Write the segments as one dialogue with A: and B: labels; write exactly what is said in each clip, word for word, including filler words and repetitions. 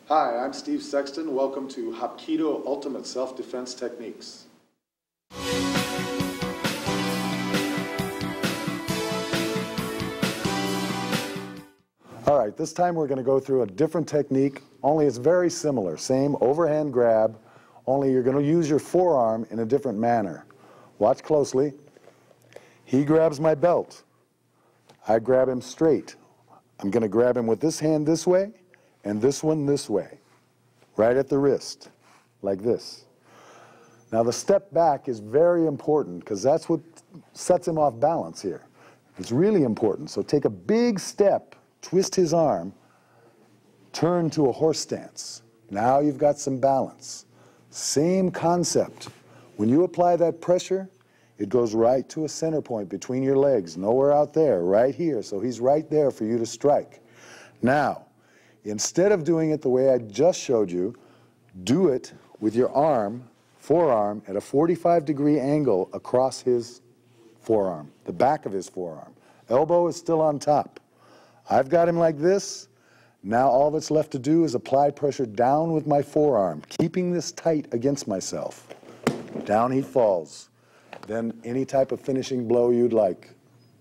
A: Hi, I'm Steve Sexton. Welcome to Hapkido Ultimate Self-Defense Techniques. All right, this time we're going to go through a different technique, only it's very similar. Same overhand grab, only you're going to use your forearm in a different manner. Watch closely. He grabs my belt. I grab him straight. I'm going to grab him with this hand this way and this one this way, right at the wrist, like this. Now the step back is very important because that's what sets him off balance here. It's really important. So take a big step, twist his arm, turn to a horse stance. Now you've got some balance. Same concept. When you apply that pressure, it goes right to a center point between your legs, nowhere out there, right here. So he's right there for you to strike. Now, instead of doing it the way I just showed you, do it with your arm, forearm, at a forty-five degree angle across his forearm, the back of his forearm. Elbow is still on top. I've got him like this. Now all that's left to do is apply pressure down with my forearm, keeping this tight against myself. Down he falls. Then any type of finishing blow you'd like.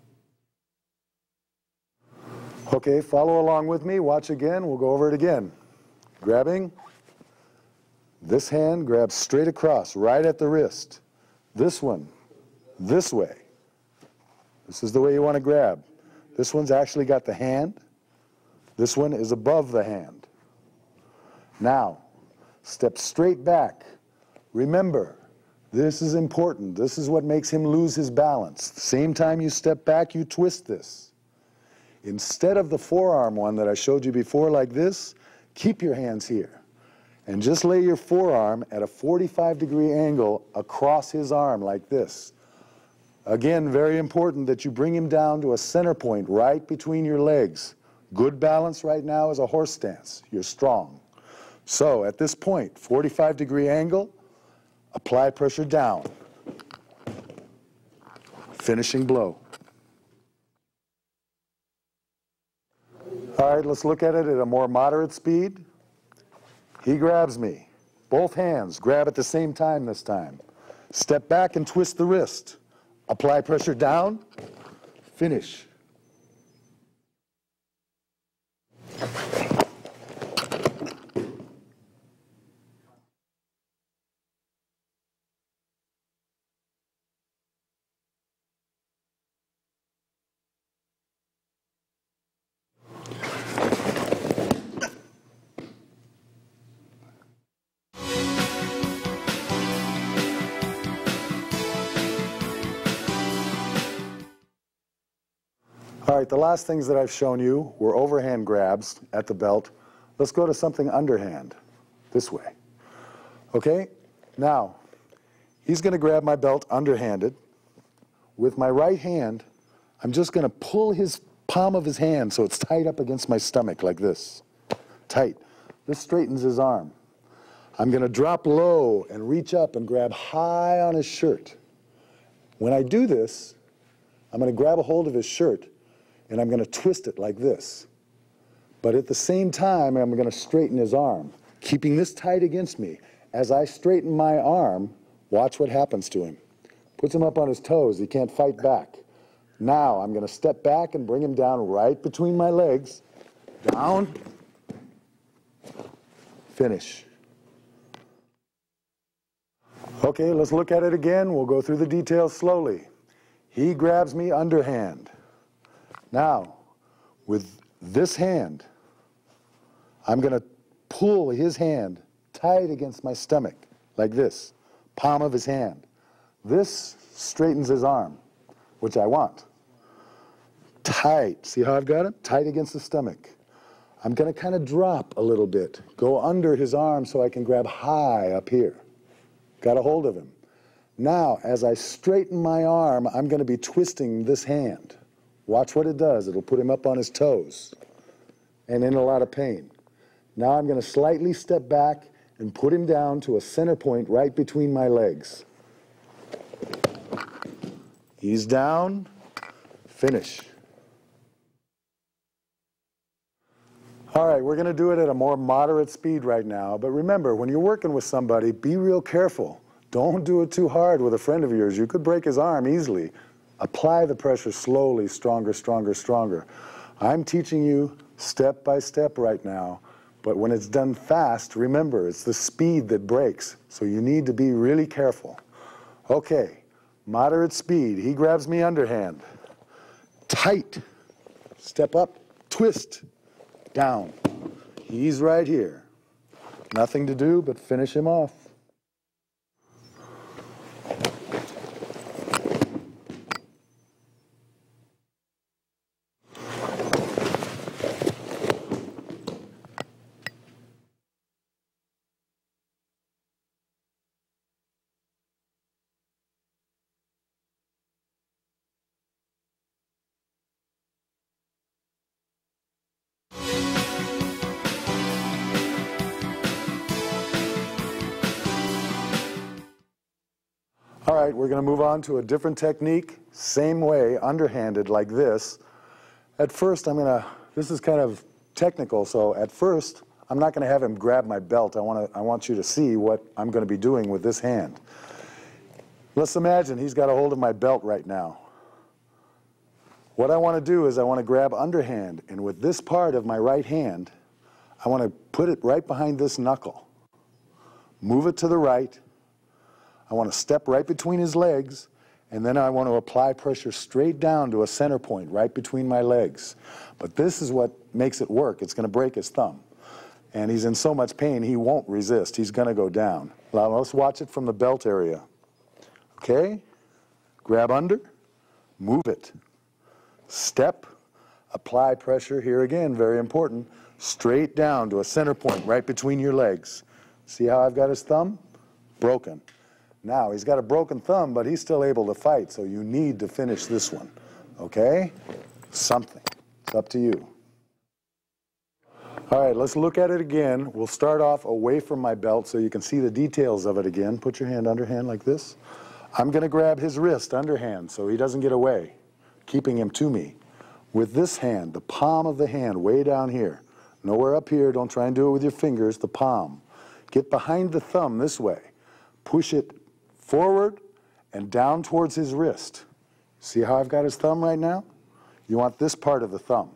A: Okay, follow along with me. Watch again. We'll go over it again. Grabbing. This hand grabs straight across, right at the wrist. This one, this way. This is the way you want to grab. This one's actually got the hand. This one is above the hand. Now, step straight back. Remember, this is important. This is what makes him lose his balance. Same time you step back, you twist this. Instead of the forearm one that I showed you before like this, keep your hands here. And just lay your forearm at a forty-five degree angle across his arm like this. Again, very important that you bring him down to a center point right between your legs. Good balance right now is a horse stance. You're strong. So at this point, forty-five degree angle, apply pressure down. Finishing blow. All right, let's look at it at a more moderate speed. He grabs me. Both hands grab at the same time this time. Step back and twist the wrist. Apply pressure down. Finish. All right, the last things that I've shown you were overhand grabs at the belt. Let's go to something underhand, this way. Okay, now, he's going to grab my belt underhanded. With my right hand, I'm just going to pull his palm of his hand so it's tight up against my stomach like this. Tight. This straightens his arm. I'm going to drop low and reach up and grab high on his shirt. When I do this, I'm going to grab a hold of his shirt and I'm going to twist it like this. But at the same time, I'm going to straighten his arm, keeping this tight against me. As I straighten my arm, watch what happens to him. Puts him up on his toes. He can't fight back. Now, I'm going to step back and bring him down right between my legs. Down. Finish. Okay, let's look at it again. We'll go through the details slowly. He grabs me underhand. Now, with this hand, I'm going to pull his hand tight against my stomach, like this, palm of his hand. This straightens his arm, which I want. Tight. See how I've got it? Tight against the stomach. I'm going to kind of drop a little bit, go under his arm so I can grab high up here. Got a hold of him. Now, as I straighten my arm, I'm going to be twisting this hand. Watch what it does. It'll put him up on his toes and in a lot of pain. Now I'm going to slightly step back and put him down to a center point right between my legs. He's down. Finish. All right, we're going to do it at a more moderate speed right now, but remember, when you're working with somebody, be real careful. Don't do it too hard with a friend of yours. You could break his arm easily. Apply the pressure slowly, stronger, stronger, stronger. I'm teaching you step by step right now, but when it's done fast, remember, it's the speed that breaks, so you need to be really careful. Okay, moderate speed. He grabs me underhand. Tight. Step up, twist, down. He's right here. Nothing to do but finish him off. All right, we're going to move on to a different technique. Same way, underhanded like this. At first, I'm going to, this is kind of technical, so at first, I'm not going to have him grab my belt. I want to, I want you to see what I'm going to be doing with this hand. Let's imagine he's got a hold of my belt right now. What I want to do is I want to grab underhand, and with this part of my right hand, I want to put it right behind this knuckle. Move it to the right. I want to step right between his legs, and then I want to apply pressure straight down to a center point right between my legs. But this is what makes it work. It's going to break his thumb. And he's in so much pain, he won't resist. He's going to go down. Now, let's watch it from the belt area. Okay? Grab under, move it. Step, apply pressure, here again, very important, straight down to a center point right between your legs. See how I've got his thumb? Broken. Now, he's got a broken thumb, but he's still able to fight, so you need to finish this one, okay? Something. It's up to you. All right, let's look at it again. We'll start off away from my belt so you can see the details of it again. Put your hand underhand like this. I'm going to grab his wrist underhand so he doesn't get away, keeping him to me. With this hand, the palm of the hand way down here. Nowhere up here. Don't try and do it with your fingers, the palm. Get behind the thumb this way. Push it forward and down towards his wrist. See how I've got his thumb right now? You want this part of the thumb.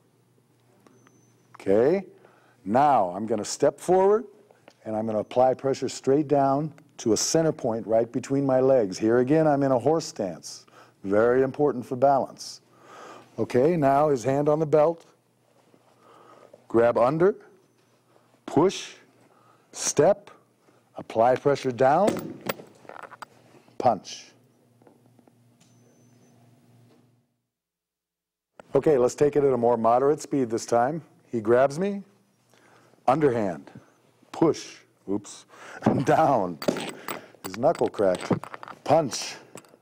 A: Okay? Now I'm going to step forward and I'm going to apply pressure straight down to a center point right between my legs. Here again, I'm in a horse stance. Very important for balance. Okay, now his hand on the belt. Grab under, push, step, apply pressure down, punch. Okay, let's take it at a more moderate speed this time. He grabs me, underhand, push, oops, down. His knuckle cracked, punch.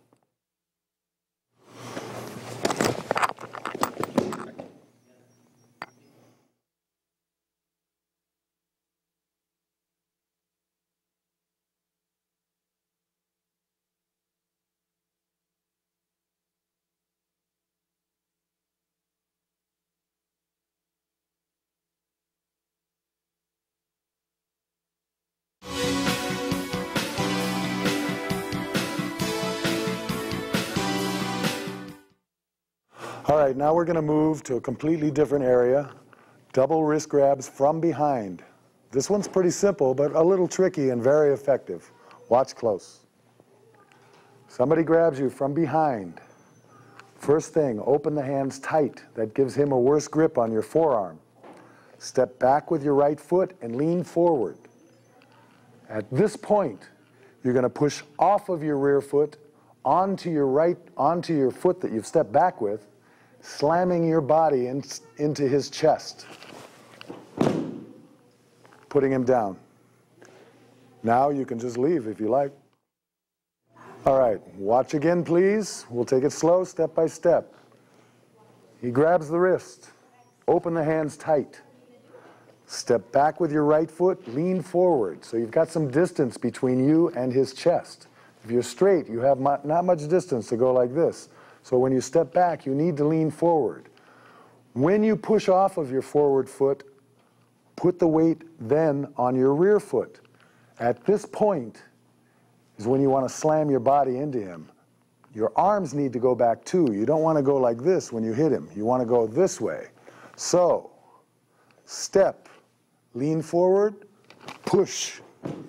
A: All right, now we're going to move to a completely different area. Double wrist grabs from behind. This one's pretty simple, but a little tricky and very effective. Watch close. Somebody grabs you from behind. First thing, open the hands tight. That gives him a worse grip on your forearm. Step back with your right foot and lean forward. At this point, you're going to push off of your rear foot onto your right, onto your foot that you've stepped back with, slamming your body in, into his chest, putting him down. Now you can just leave if you like. All right, watch again, please. We'll take it slow, step by step. He grabs the wrist. Open the hands tight. Step back with your right foot, lean forward. So you've got some distance between you and his chest. If you're straight, you have not much distance to go like this. So when you step back, you need to lean forward. When you push off of your forward foot, Put the weight then on your rear foot. At this point is when you want to slam your body into him. Your arms need to go back too. You don't want to go like this when you hit him. You want to go this way. So, step, lean forward, push.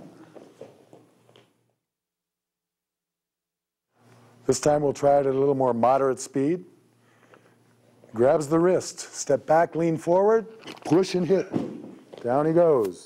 A: This time we'll try it at a little more moderate speed. Grabs the wrist, step back, lean forward, push and hit. Down he goes.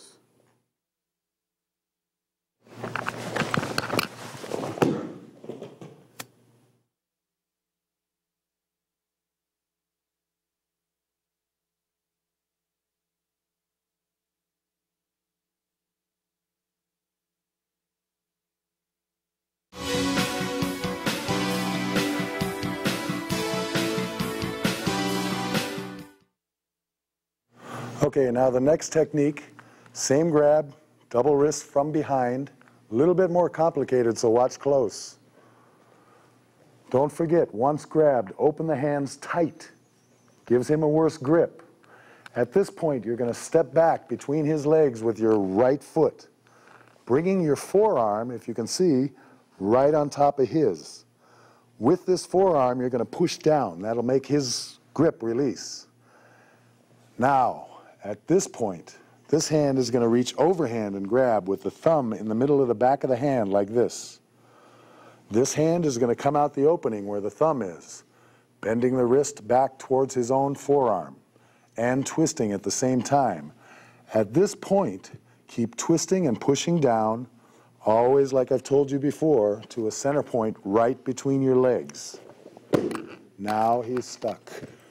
A: Okay, now the next technique, same grab, double wrist from behind, a little bit more complicated, so watch close. Don't forget, once grabbed, open the hands tight. Gives him a worse grip. At this point, you're going to step back between his legs with your right foot, bringing your forearm, if you can see, right on top of his. With this forearm, you're going to push down. That'll make his grip release. Now, at this point, this hand is going to reach overhand and grab with the thumb in the middle of the back of the hand like this. This hand is going to come out the opening where the thumb is, bending the wrist back towards his own forearm and twisting at the same time. At this point, keep twisting and pushing down, always like I've told you before, to a center point right between your legs. Now he's stuck.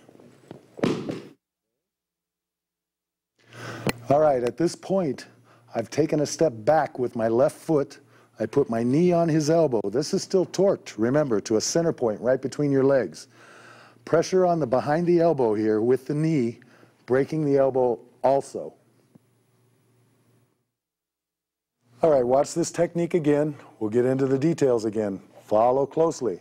A: All right, at this point, I've taken a step back with my left foot. I put my knee on his elbow. This is still torqued, remember, to a center point right between your legs. Pressure on the behind the elbow here with the knee, breaking the elbow also. All right, watch this technique again. We'll get into the details again. Follow closely.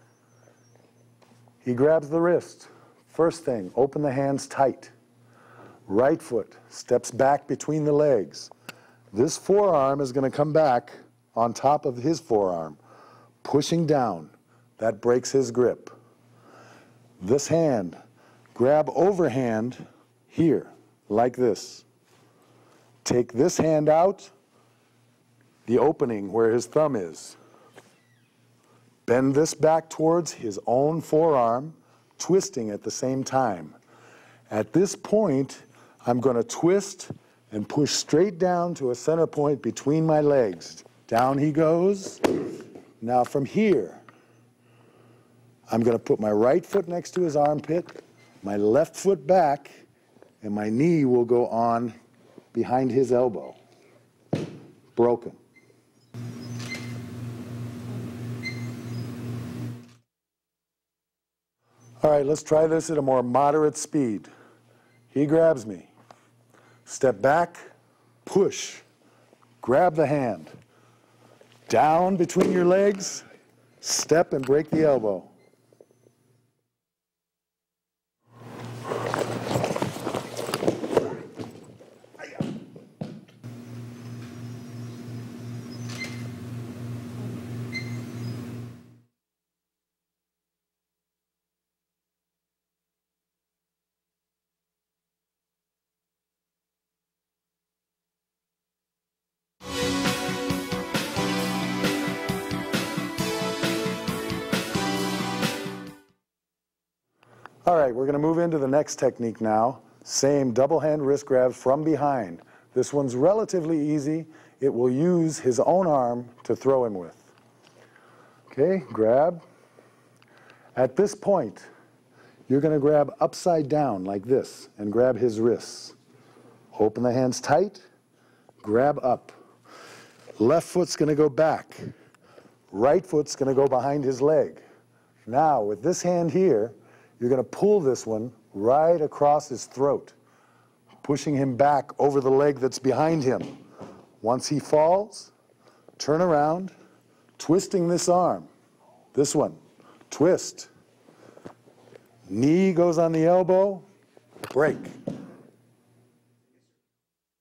A: He grabs the wrist. First thing, open the hands tight. Right foot steps back between the legs. This forearm is going to come back on top of his forearm, pushing down. That breaks his grip. This hand, grab overhand here, like this. Take this hand out, the opening where his thumb is. Bend this back towards his own forearm, twisting at the same time. At this point, I'm going to twist and push straight down to a center point between my legs. Down he goes. Now from here, I'm going to put my right foot next to his armpit, my left foot back, and my knee will go on behind his elbow. Broken. All right, let's try this at a more moderate speed. He grabs me. Step back, push, grab the hand. Down between your legs, step and break the elbow. All right, we're going to move into the next technique now. Same double hand wrist grabs from behind. This one's relatively easy. It will use his own arm to throw him with. Okay, grab. At this point, you're going to grab upside down like this and grab his wrists. Open the hands tight, grab up. Left foot's going to go back. Right foot's going to go behind his leg. Now, with this hand here, you're going to pull this one right across his throat, pushing him back over the leg that's behind him. Once he falls, turn around, twisting this arm. This one, twist. Knee goes on the elbow, break.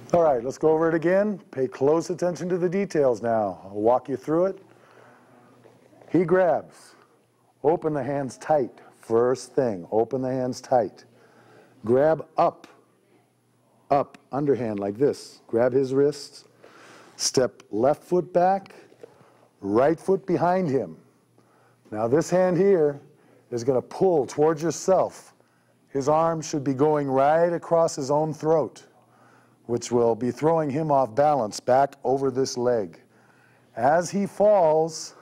A: All right, let's go over it again. Pay close attention to the details now. I'll walk you through it. He grabs. Open the hands tight. First thing, open the hands tight. Grab up. Up, underhand like this. Grab his wrists. Step left foot back, right foot behind him. Now this hand here is going to pull towards yourself. His arm should be going right across his own throat, which will be throwing him off balance back over this leg. As he falls,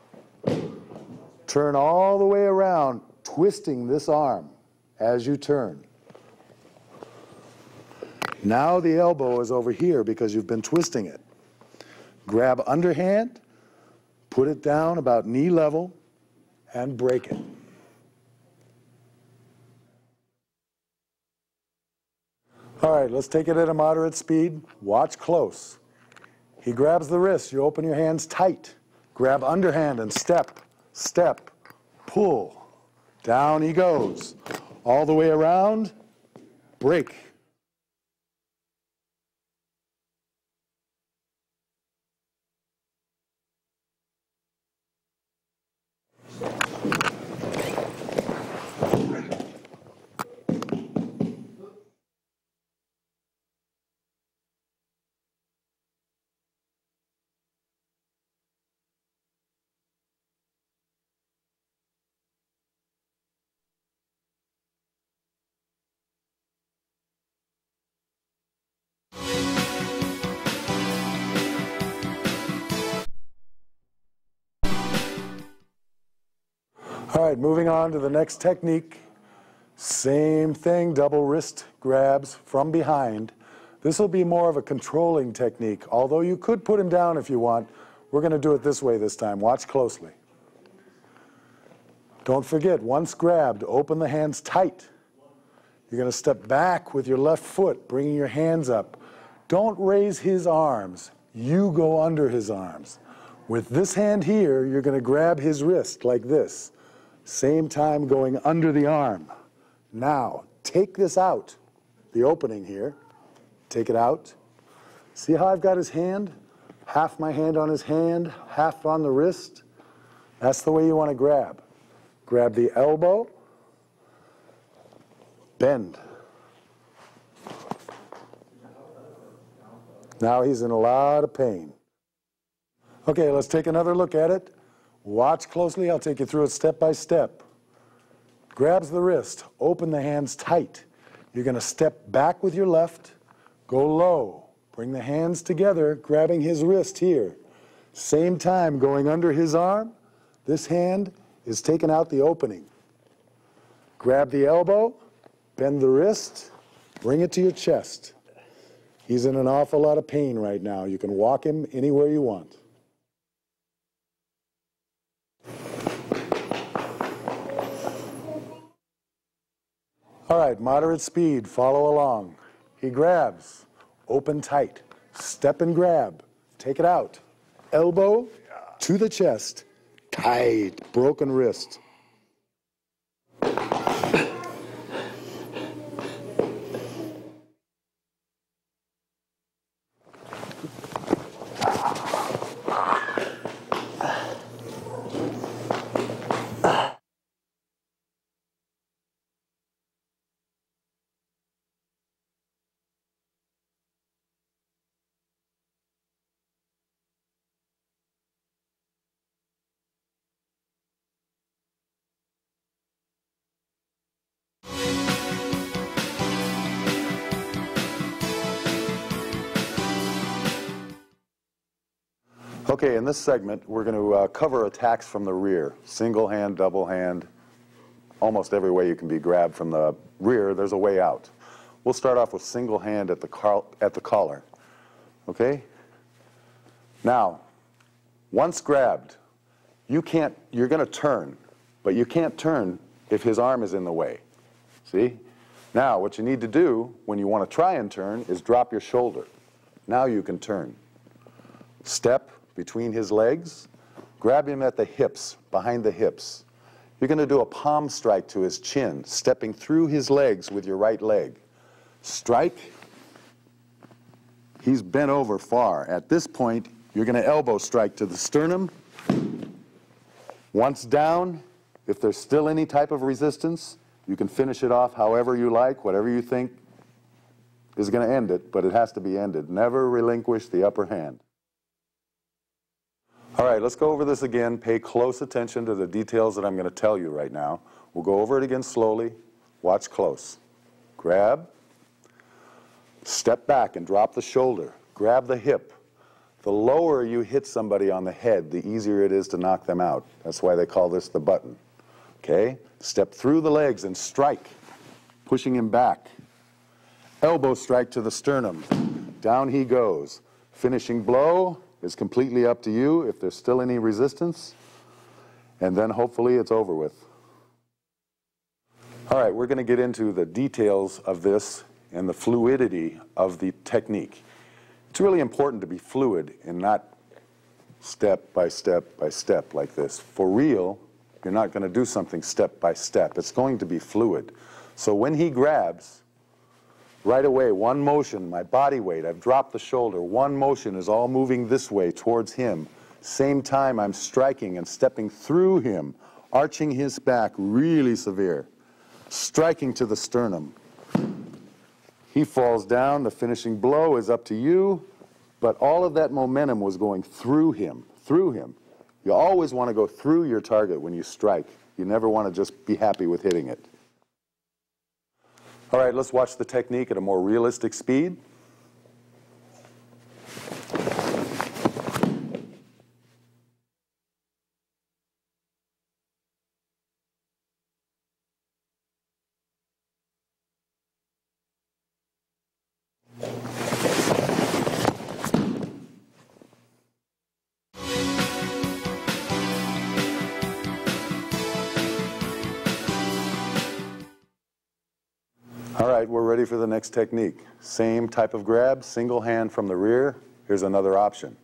A: turn all the way around, twisting this arm as you turn. Now the elbow is over here because you've been twisting it. Grab underhand, put it down about knee level, and break it. All right, let's take it at a moderate speed. Watch close. He grabs the wrist. You open your hands tight. Grab underhand and step, step, pull. Down he goes. All the way around, break. All right, moving on to the next technique. Same thing, double wrist grabs from behind. This will be more of a controlling technique, although you could put him down if you want. We're going to do it this way this time. Watch closely. Don't forget, once grabbed, open the hands tight. You're going to step back with your left foot, bringing your hands up. Don't raise his arms. You go under his arms. With this hand here, you're going to grab his wrist like this. Same time going under the arm. Now, take this out, the opening here. Take it out. See how I've got his hand? Half my hand on his hand, half on the wrist. That's the way you want to grab. Grab the elbow, bend. Now he's in a lot of pain. Okay, let's take another look at it. Watch closely. I'll take you through it step by step. Grabs the wrist. Open the hands tight. You're going to step back with your left. Go low. Bring the hands together, grabbing his wrist here. Same time going under his arm. This hand is taking out the opening. Grab the elbow. Bend the wrist. Bring it to your chest. He's in an awful lot of pain right now. You can walk him anywhere you want. All right, moderate speed, follow along. He grabs, open tight, step and grab, take it out. Elbow to the chest, tight, broken wrist. Okay, in this segment, we're going to uh, cover attacks from the rear. Single hand, double hand, almost every way you can be grabbed from the rear, there's a way out. We'll start off with single hand at the, car at the collar. Okay? Now, once grabbed, you can't, you're going to turn, but you can't turn if his arm is in the way. See? Now, what you need to do when you want to try and turn is drop your shoulder. Now you can turn. Step between his legs, grab him at the hips, behind the hips. You're going to do a palm strike to his chin, stepping through his legs with your right leg. Strike, He's bent over far. At this point, you're going to elbow strike to the sternum. Once down, if there's still any type of resistance, you can finish it off however you like, whatever you think is going to end it, but it has to be ended. Never relinquish the upper hand. All right, let's go over this again. Pay close attention to the details that I'm going to tell you right now. We'll go over it again slowly. Watch close. Grab. Step back and drop the shoulder. Grab the hip. The lower you hit somebody on the head, the easier it is to knock them out. That's why they call this the button. Okay? Step through the legs and strike, pushing him back. Elbow strike to the sternum. Down he goes. Finishing blow is completely up to you if there's still any resistance. And then hopefully it's over with. All right, we're going to get into the details of this and the fluidity of the technique. It's really important to be fluid and not step by step by step like this. For real, you're not going to do something step by step. It's going to be fluid. So when he grabs, right away, one motion, my body weight, I've dropped the shoulder, one motion is all moving this way towards him. Same time I'm striking and stepping through him, arching his back really severe, striking to the sternum. He falls down, the finishing blow is up to you, but all of that momentum was going through him, through him. You always want to go through your target when you strike. You never want to just be happy with hitting it. All right, let's watch the technique at a more realistic speed. All right, we're ready for the next technique. Same type of grab, single hand from the rear. Here's another option.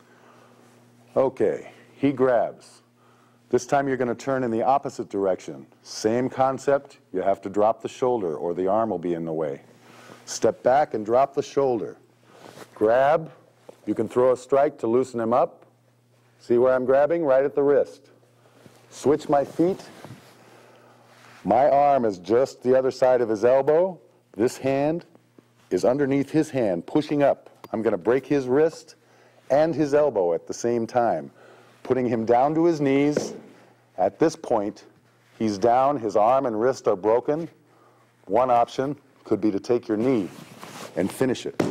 A: Okay, he grabs. This time you're going to turn in the opposite direction. Same concept, you have to drop the shoulder or the arm will be in the way. Step back and drop the shoulder. Grab, you can throw a strike to loosen him up. See where I'm grabbing? Right at the wrist. Switch my feet. My arm is just the other side of his elbow. This hand is underneath his hand, pushing up. I'm going to break his wrist and his elbow at the same time, putting him down to his knees. At this point, he's down, his arm and wrist are broken. One option could be to take your knee and finish it.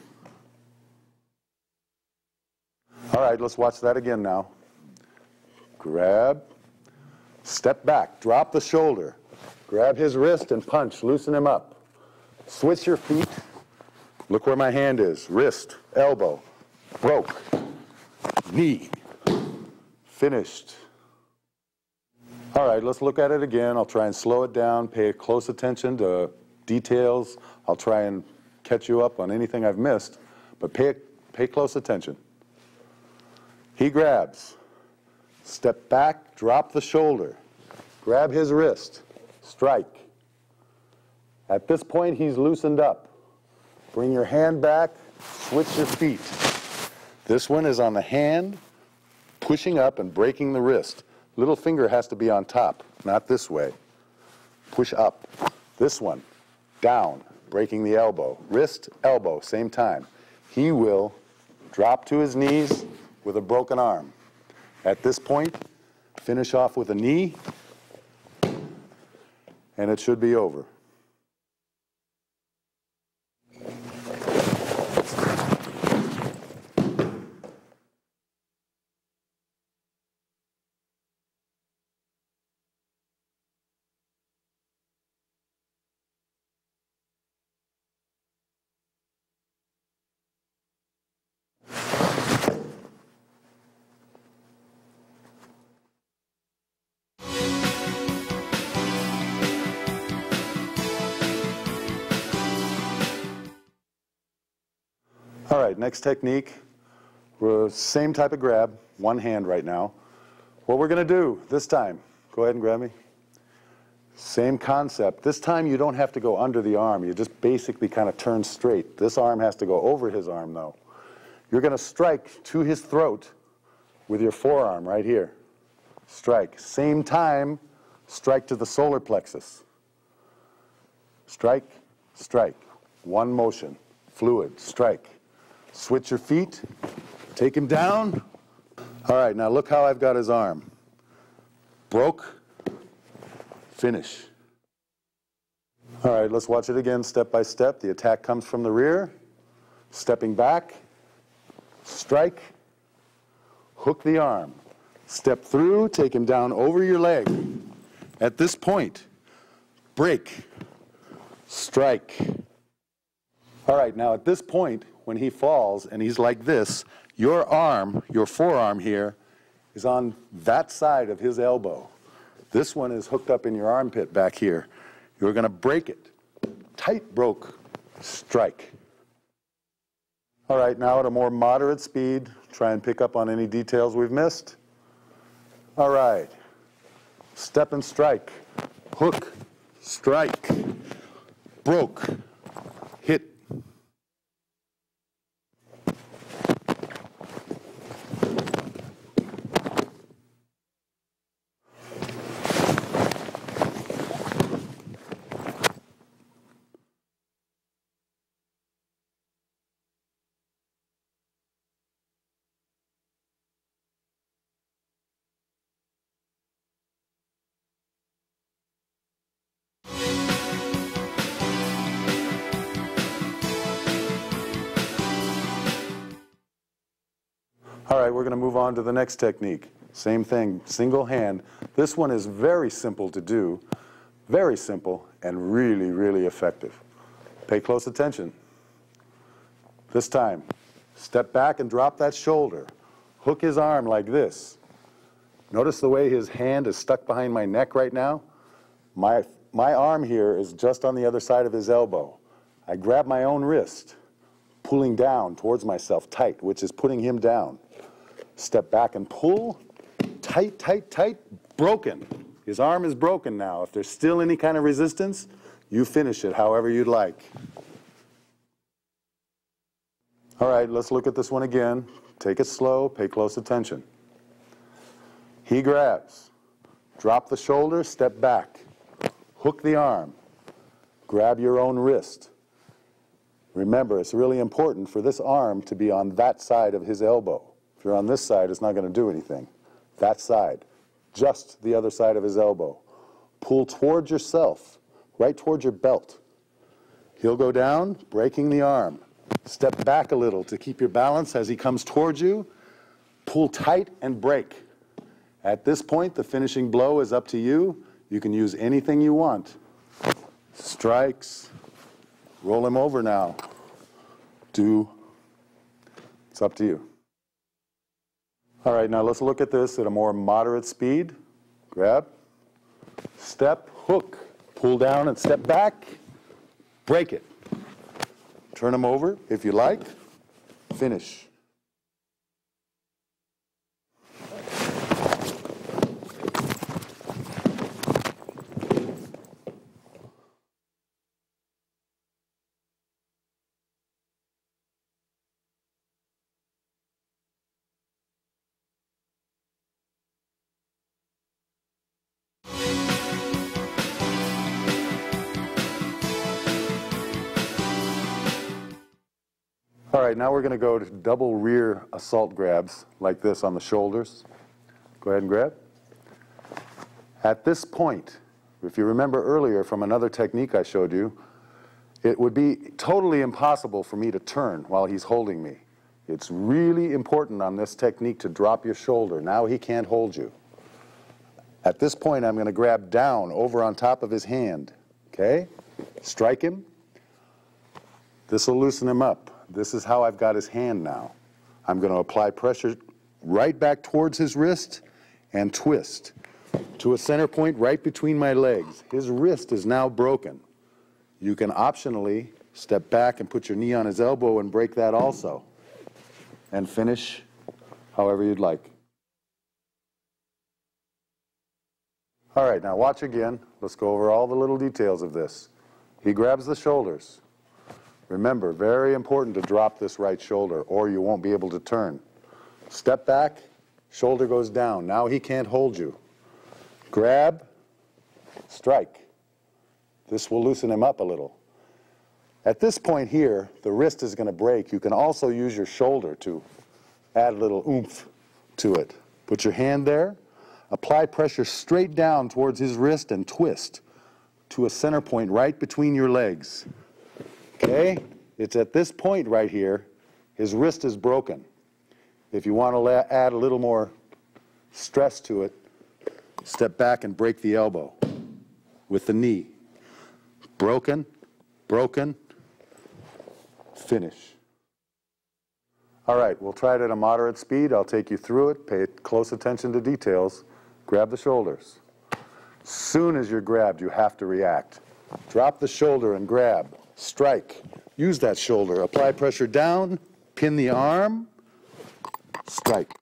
A: All right, let's watch that again now. Grab, step back, drop the shoulder. Grab his wrist and punch, loosen him up. Switch your feet. Look where my hand is. Wrist, elbow, broke, knee, finished. All right, let's look at it again. I'll try and slow it down, pay close attention to details. I'll try and catch you up on anything I've missed, but pay, pay close attention. He grabs. Step back, drop the shoulder. Grab his wrist. Strike. At this point, he's loosened up. Bring your hand back, switch your feet. This one is on the hand, pushing up and breaking the wrist. Little finger has to be on top, not this way. Push up. This one, down, breaking the elbow. Wrist, elbow, same time. He will drop to his knees with a broken arm. At this point, finish off with a knee, and it should be over. All right, next technique, we're same type of grab, one hand right now. What we're going to do this time, go ahead and grab me. Same concept. This time you don't have to go under the arm. You just basically kind of turn straight. This arm has to go over his arm, though. You're going to strike to his throat with your forearm right here. Strike. Same time, strike to the solar plexus. Strike, strike. One motion. Fluid. Strike. Switch your feet. Take him down. All right, now look how I've got his arm. Broke. Finish. All right, let's watch it again step by step. The attack comes from the rear. Stepping back. Strike. Hook the arm. Step through. Take him down over your leg. At this point, break. Strike. All right, now at this point, when he falls and he's like this, your arm, your forearm here, is on that side of his elbow. This one is hooked up in your armpit back here. You're going to break it. Tight broke. Strike. All right, now at a more moderate speed, try and pick up on any details we've missed. All right. Step and strike. Hook. Strike. Broke. Hit. All right, we're going to move on to the next technique. Same thing, single hand. This one is very simple to do, very simple, and really, really effective. Pay close attention. This time, step back and drop that shoulder. Hook his arm like this. Notice the way his hand is stuck behind my neck right now? My, my arm here is just on the other side of his elbow. I grab my own wrist, pulling down towards myself tight, which is putting him down. Step back and pull. Tight, tight, tight. Broken. His arm is broken now. If there's still any kind of resistance, you finish it however you'd like. All right, let's look at this one again. Take it slow. Pay close attention. He grabs. Drop the shoulder. Step back. Hook the arm. Grab your own wrist. Remember, it's really important for this arm to be on that side of his elbow. If you're on this side, it's not going to do anything. That side, just the other side of his elbow. Pull towards yourself, right towards your belt. He'll go down, breaking the arm. Step back a little to keep your balance as he comes towards you. Pull tight and break. At this point, the finishing blow is up to you. You can use anything you want. Strikes. Roll him over now. Do. It's up to you. All right, now let's look at this at a more moderate speed. Grab, step, hook, pull down and step back, break it. Turn him over if you like, finish. All right, now we're going to go to double rear assault grabs like this on the shoulders. Go ahead and grab. At this point, if you remember earlier from another technique I showed you, it would be totally impossible for me to turn while he's holding me. It's really important on this technique to drop your shoulder. Now he can't hold you. At this point, I'm going to grab down over on top of his hand. Okay? Strike him. This will loosen him up. This is how I've got his hand now. I'm going to apply pressure right back towards his wrist and twist to a center point right between my legs. His wrist is now broken. You can optionally step back and put your knee on his elbow and break that also. And finish however you'd like. All right, now watch again. Let's go over all the little details of this. He grabs the shoulders. Remember, very important to drop this right shoulder or you won't be able to turn. Step back, shoulder goes down. Now he can't hold you. Grab, strike. This will loosen him up a little. At this point here, the wrist is going to break. You can also use your shoulder to add a little oomph to it. Put your hand there, apply pressure straight down towards his wrist and twist to a center point right between your legs. Okay? It's at this point right here, his wrist is broken. If you want to add a little more stress to it, step back and break the elbow with the knee. Broken, broken, finish. All right, we'll try it at a moderate speed. I'll take you through it. Pay close attention to details. Grab the shoulders. Soon as you're grabbed, you have to react. Drop the shoulder and grab. Strike. Use that shoulder. Apply pressure down. Pin the arm. Strike.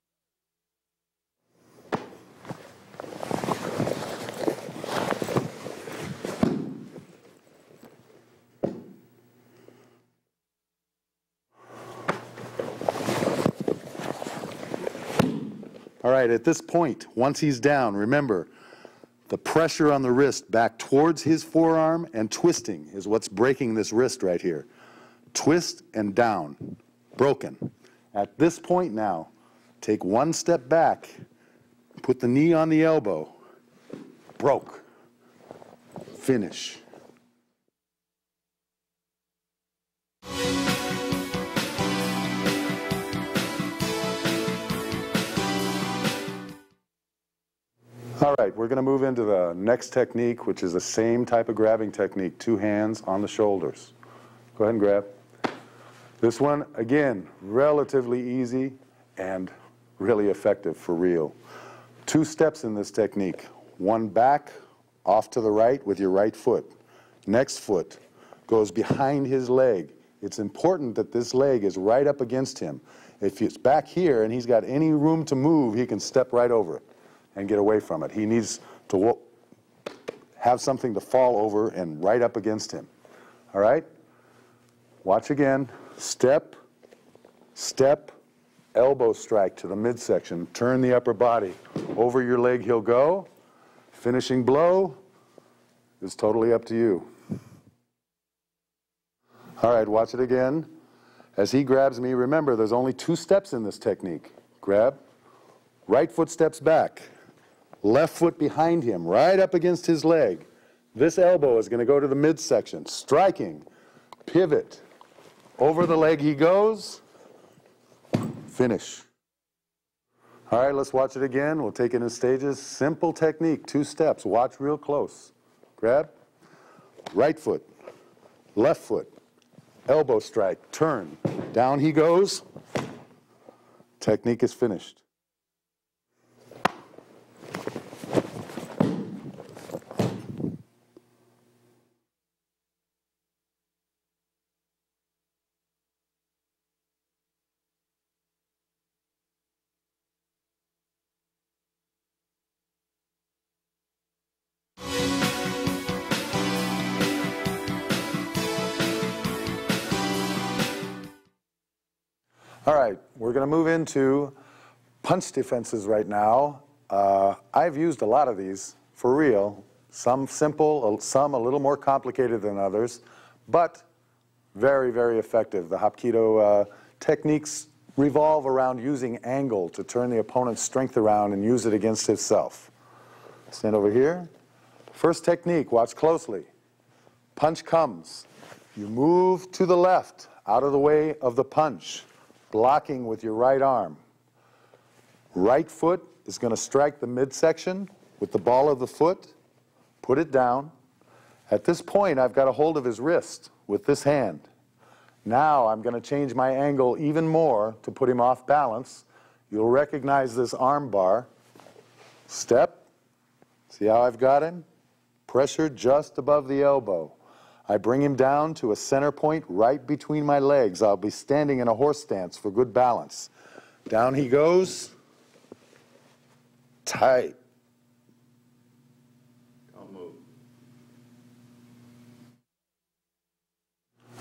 A: All right, at this point, once he's down, remember, the pressure on the wrist back towards his forearm and twisting is what's breaking this wrist right here. Twist and down. Broken. At this point now, take one step back, put the knee on the elbow. Broke. Finish. All right, we're going to move into the next technique, which is the same type of grabbing technique, two hands on the shoulders. Go ahead and grab. This one, again, relatively easy and really effective for real. Two steps in this technique. One back, off to the right with your right foot. Next foot goes behind his leg. It's important that this leg is right up against him. If it's back here and he's got any room to move, he can step right over it and get away from it. He needs to have something to fall over and right up against him. All right? Watch again. Step, step, elbow strike to the midsection. Turn the upper body. Over your leg he'll go. Finishing blow is totally up to you. All right, watch it again. As he grabs me, remember there's only two steps in this technique. Grab, right foot steps back. Left foot behind him, right up against his leg. This elbow is going to go to the midsection. Striking. Pivot. Over the leg he goes. Finish. All right, let's watch it again. We'll take it in stages. Simple technique, two steps. Watch real close. Grab. Right foot. Left foot. Elbow strike. Turn. Down he goes. Technique is finished. All right, we're going to move into punch defenses right now. Uh, I've used a lot of these, for real. Some simple, some a little more complicated than others, but very, very effective. The Hapkido uh, techniques revolve around using angle to turn the opponent's strength around and use it against himself. Stand over here. First technique, watch closely. Punch comes. You move to the left, out of the way of the punch. Blocking with your right arm. Right foot is going to strike the midsection with the ball of the foot. Put it down. At this point, I've got a hold of his wrist with this hand. Now I'm going to change my angle even more to put him off balance. You'll recognize this arm bar. Step. See how I've got him? Pressure just above the elbow. I bring him down to a center point right between my legs. I'll be standing in a horse stance for good balance. Down he goes. Tight.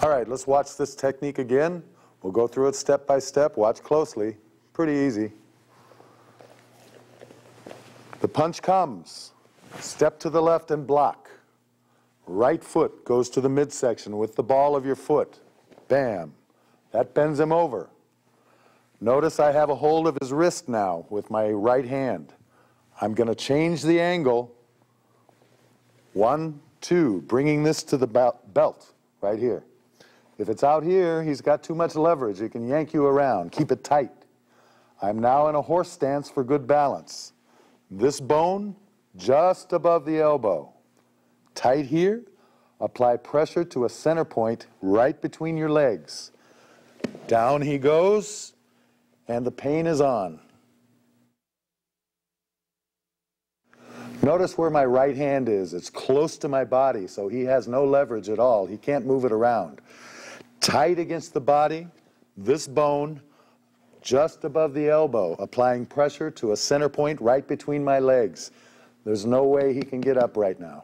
A: All right, let's watch this technique again. We'll go through it step by step. Watch closely. Pretty easy. The punch comes. Step to the left and block. Right foot goes to the midsection with the ball of your foot. Bam. That bends him over. Notice I have a hold of his wrist now with my right hand. I'm going to change the angle. One, two, bringing this to the belt right here. If it's out here, he's got too much leverage. He can yank you around. Keep it tight. I'm now in a horse stance for good balance. This bone just above the elbow. Tight here. Apply pressure to a center point right between your legs. Down he goes, and the pain is on. Notice where my right hand is. It's close to my body, so he has no leverage at all. He can't move it around. Tight against the body, this bone just above the elbow, applying pressure to a center point right between my legs. There's no way he can get up right now.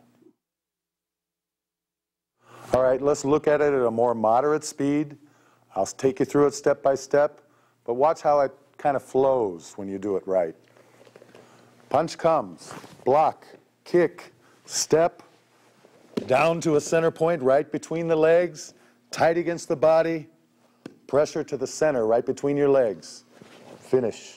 A: All right, let's look at it at a more moderate speed. I'll take you through it step by step, but watch how it kind of flows when you do it right. Punch comes, block, kick, step, down to a center point right between the legs, tight against the body, pressure to the center right between your legs. Finish.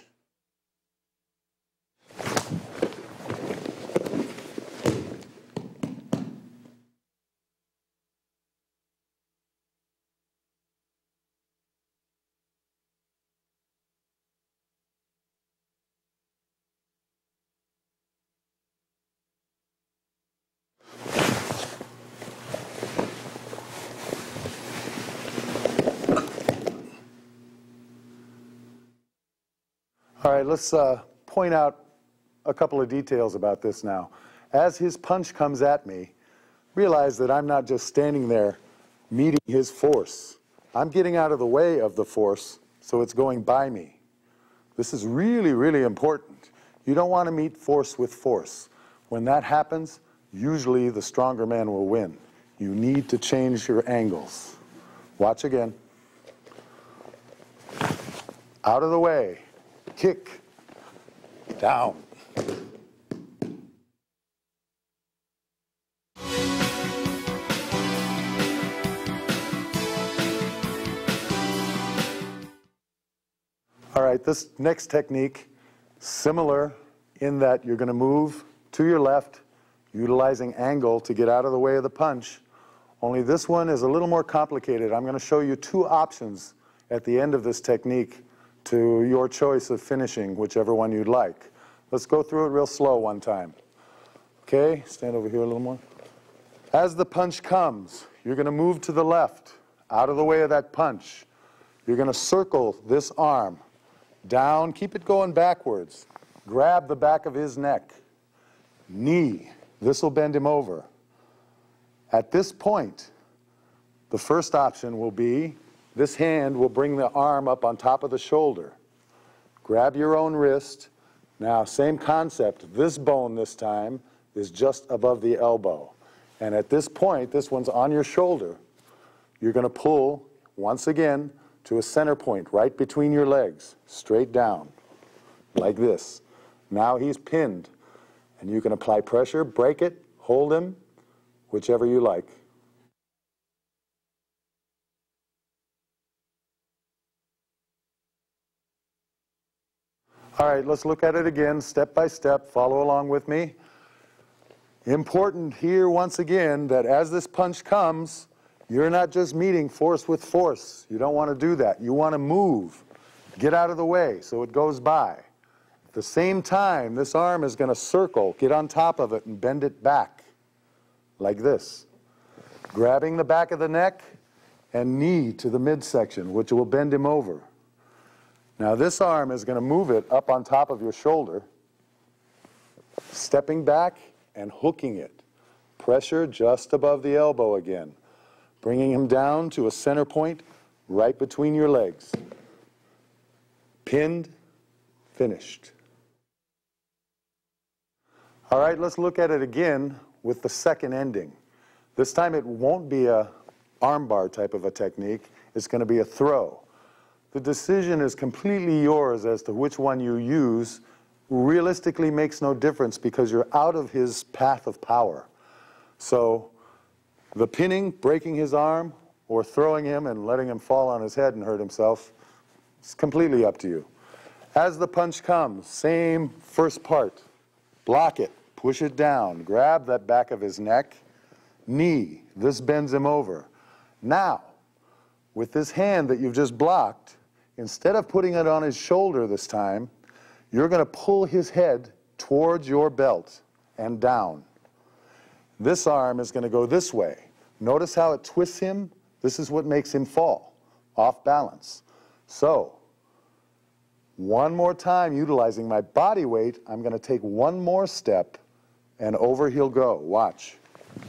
A: All right, let's uh, point out a couple of details about this now. As his punch comes at me, realize that I'm not just standing there meeting his force. I'm getting out of the way of the force, so it's going by me. This is really, really important. You don't want to meet force with force. When that happens, usually the stronger man will win. You need to change your angles. Watch again. Out of the way. Kick, down. All right, this next technique, similar in that you're going to move to your left, utilizing angle to get out of the way of the punch. Only this one is a little more complicated. I'm going to show you two options at the end of this technique to your choice of finishing, whichever one you'd like. Let's go through it real slow one time. Okay, stand over here a little more. As the punch comes, you're going to move to the left, out of the way of that punch. You're going to circle this arm down, keep it going backwards. Grab the back of his neck. Knee, this will bend him over. At this point, the first option will be this hand will bring the arm up on top of the shoulder. Grab your own wrist. Now, same concept. This bone this time is just above the elbow. And at this point, this one's on your shoulder. You're going to pull, once again, to a center point right between your legs, straight down, like this. Now he's pinned. And you can apply pressure, break it, hold him, whichever you like. All right, let's look at it again, step by step. Follow along with me. Important here, once again, that as this punch comes, you're not just meeting force with force. You don't want to do that. You want to move. Get out of the way so it goes by. At the same time, this arm is going to circle, get on top of it, and bend it back, like this. Grabbing the back of the neck and knee to the midsection, which will bend him over. Now this arm is going to move it up on top of your shoulder, stepping back and hooking it. Pressure just above the elbow again, bringing him down to a center point right between your legs. Pinned, finished. All right, let's look at it again with the second ending. This time it won't be a armbar type of a technique. It's going to be a throw. The decision is completely yours as to which one you use. Realistically makes no difference because you're out of his path of power. So the pinning, breaking his arm, or throwing him and letting him fall on his head and hurt himself, it's completely up to you. As the punch comes, same first part. Block it, push it down, grab that back of his neck, knee, this bends him over. Now, with this hand that you've just blocked, instead of putting it on his shoulder this time, you're going to pull his head towards your belt and down. This arm is going to go this way. Notice how it twists him? This is what makes him fall, off balance. So, one more time, utilizing my body weight, I'm going to take one more step, and over he'll go. Watch.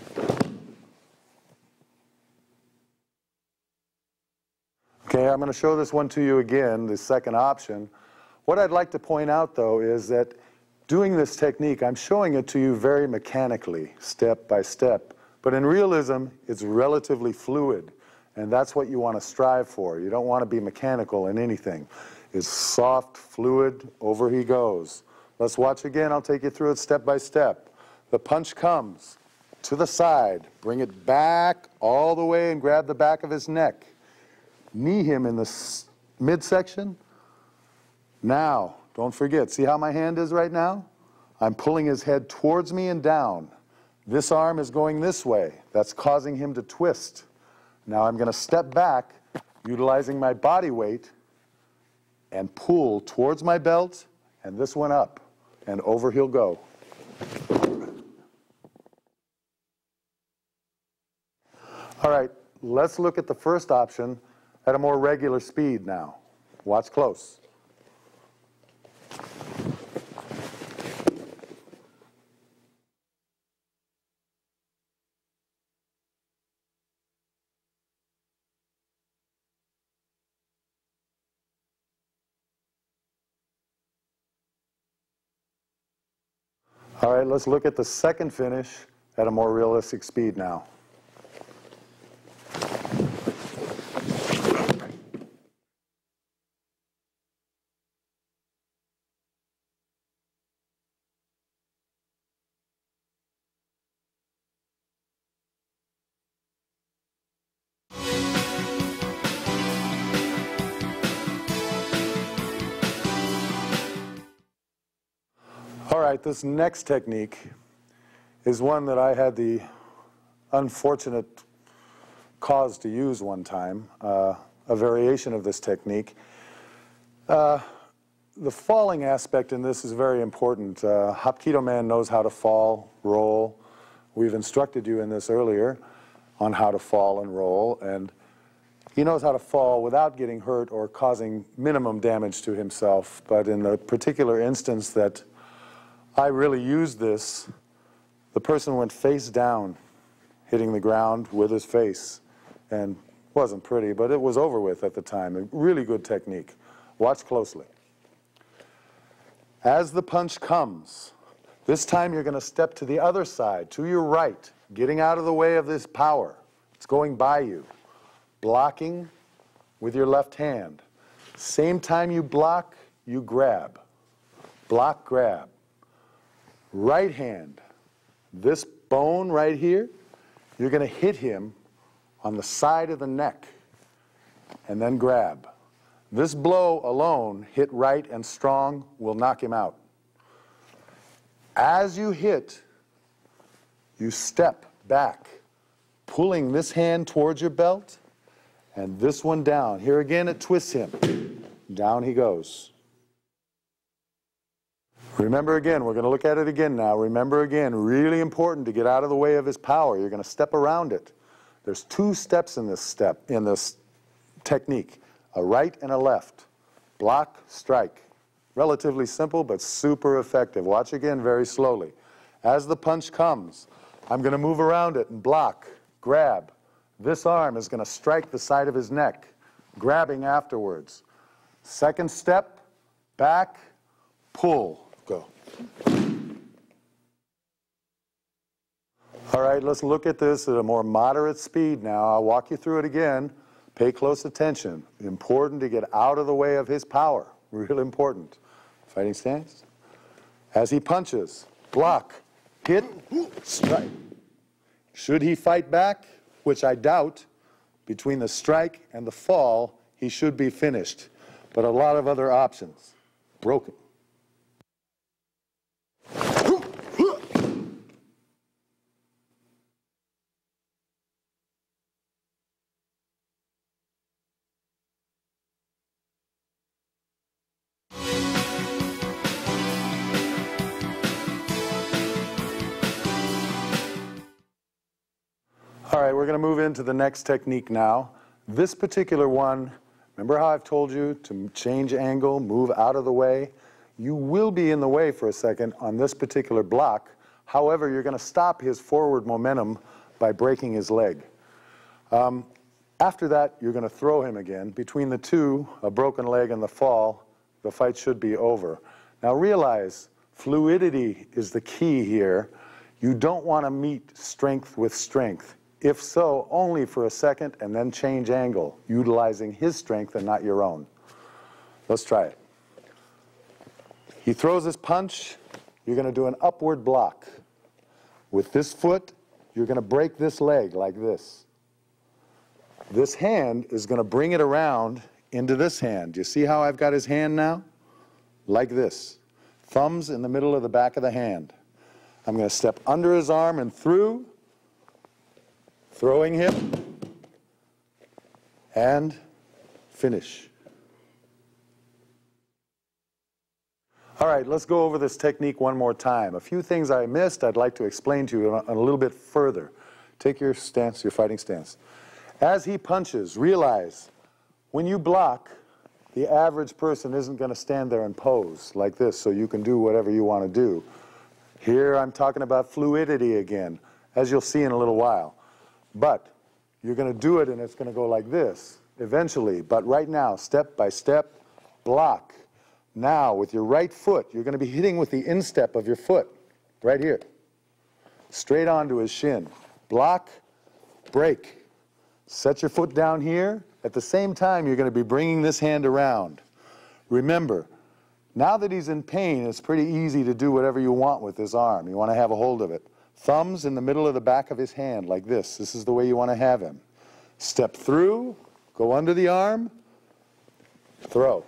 A: Okay, I'm going to show this one to you again, the second option. What I'd like to point out, though, is that doing this technique, I'm showing it to you very mechanically, step by step. But in realism, it's relatively fluid, and that's what you want to strive for. You don't want to be mechanical in anything. It's soft, fluid, over he goes. Let's watch again. I'll take you through it step by step. The punch comes to the side. Bring it back all the way and grab the back of his neck. Knee him in the midsection. Now, don't forget, see how my hand is right now? I'm pulling his head towards me and down. This arm is going this way. That's causing him to twist. Now I'm going to step back, utilizing my body weight, and pull towards my belt, and this one up, and over he'll go. All right, let's look at the first option at a more regular speed now. Watch close. All right, let's look at the second finish at a more realistic speed now. All right, this next technique is one that I had the unfortunate cause to use one time, uh, a variation of this technique. Uh, the falling aspect in this is very important. Uh, Hapkido Man knows how to fall, roll. We've instructed you in this earlier on how to fall and roll, and he knows how to fall without getting hurt or causing minimum damage to himself. But in the particular instance that I really used this, the person went face down, hitting the ground with his face, and wasn't pretty, but it was over with at the time. A really good technique. Watch closely. As the punch comes, this time you're going to step to the other side, to your right, getting out of the way of this power. It's going by you. Blocking with your left hand. Same time you block, you grab. Block, grab. Right hand, this bone right here, you're going to hit him on the side of the neck and then grab. This blow alone, hit right and strong, will knock him out. As you hit, you step back, pulling this hand towards your belt and this one down. Here again, it twists him. Down he goes. Remember again, we're going to look at it again now. Remember again, really important to get out of the way of his power. You're going to step around it. There's two steps in this step, in this technique, a right and a left. Block, strike. Relatively simple, but super effective. Watch again very slowly. As the punch comes, I'm going to move around it and block, grab. This arm is going to strike the side of his neck, grabbing afterwards. Second step, back, pull. Go. All right, let's look at this at a more moderate speed now. I'll walk you through it again. Pay close attention. Important to get out of the way of his power. Real important. Fighting stance. As he punches, block, hit, strike. Should he fight back, which I doubt, between the strike and the fall, he should be finished. But a lot of other options. Broken. All right, we're going to move into the next technique now. This particular one, remember how I've told you to change angle, move out of the way? You will be in the way for a second on this particular block. However, you're going to stop his forward momentum by breaking his leg. Um, after that, you're going to throw him again. Between the two, a broken leg and the fall, the fight should be over. Now realize, fluidity is the key here. You don't want to meet strength with strength. If so, only for a second and then change angle, utilizing his strength and not your own. Let's try it. He throws his punch, you're going to do an upward block. With this foot, you're going to break this leg like this. This hand is going to bring it around into this hand. You see how I've got his hand now? Like this. Thumbs in the middle of the back of the hand. I'm going to step under his arm and through, throwing him, and finish. All right, let's go over this technique one more time. A few things I missed I'd like to explain to you a, a little bit further. Take your stance, your fighting stance. As he punches, realize when you block, the average person isn't going to stand there and pose like this so you can do whatever you want to do. Here I'm talking about fluidity again, as you'll see in a little while. But you're going to do it and it's going to go like this eventually. But right now, step by step, block. Now, with your right foot, you're going to be hitting with the instep of your foot, right here. Straight onto his shin. Block, break. Set your foot down here. At the same time, you're going to be bringing this hand around. Remember, now that he's in pain, it's pretty easy to do whatever you want with his arm. You want to have a hold of it. Thumbs in the middle of the back of his hand, like this. This is the way you want to have him. Step through, go under the arm, throw.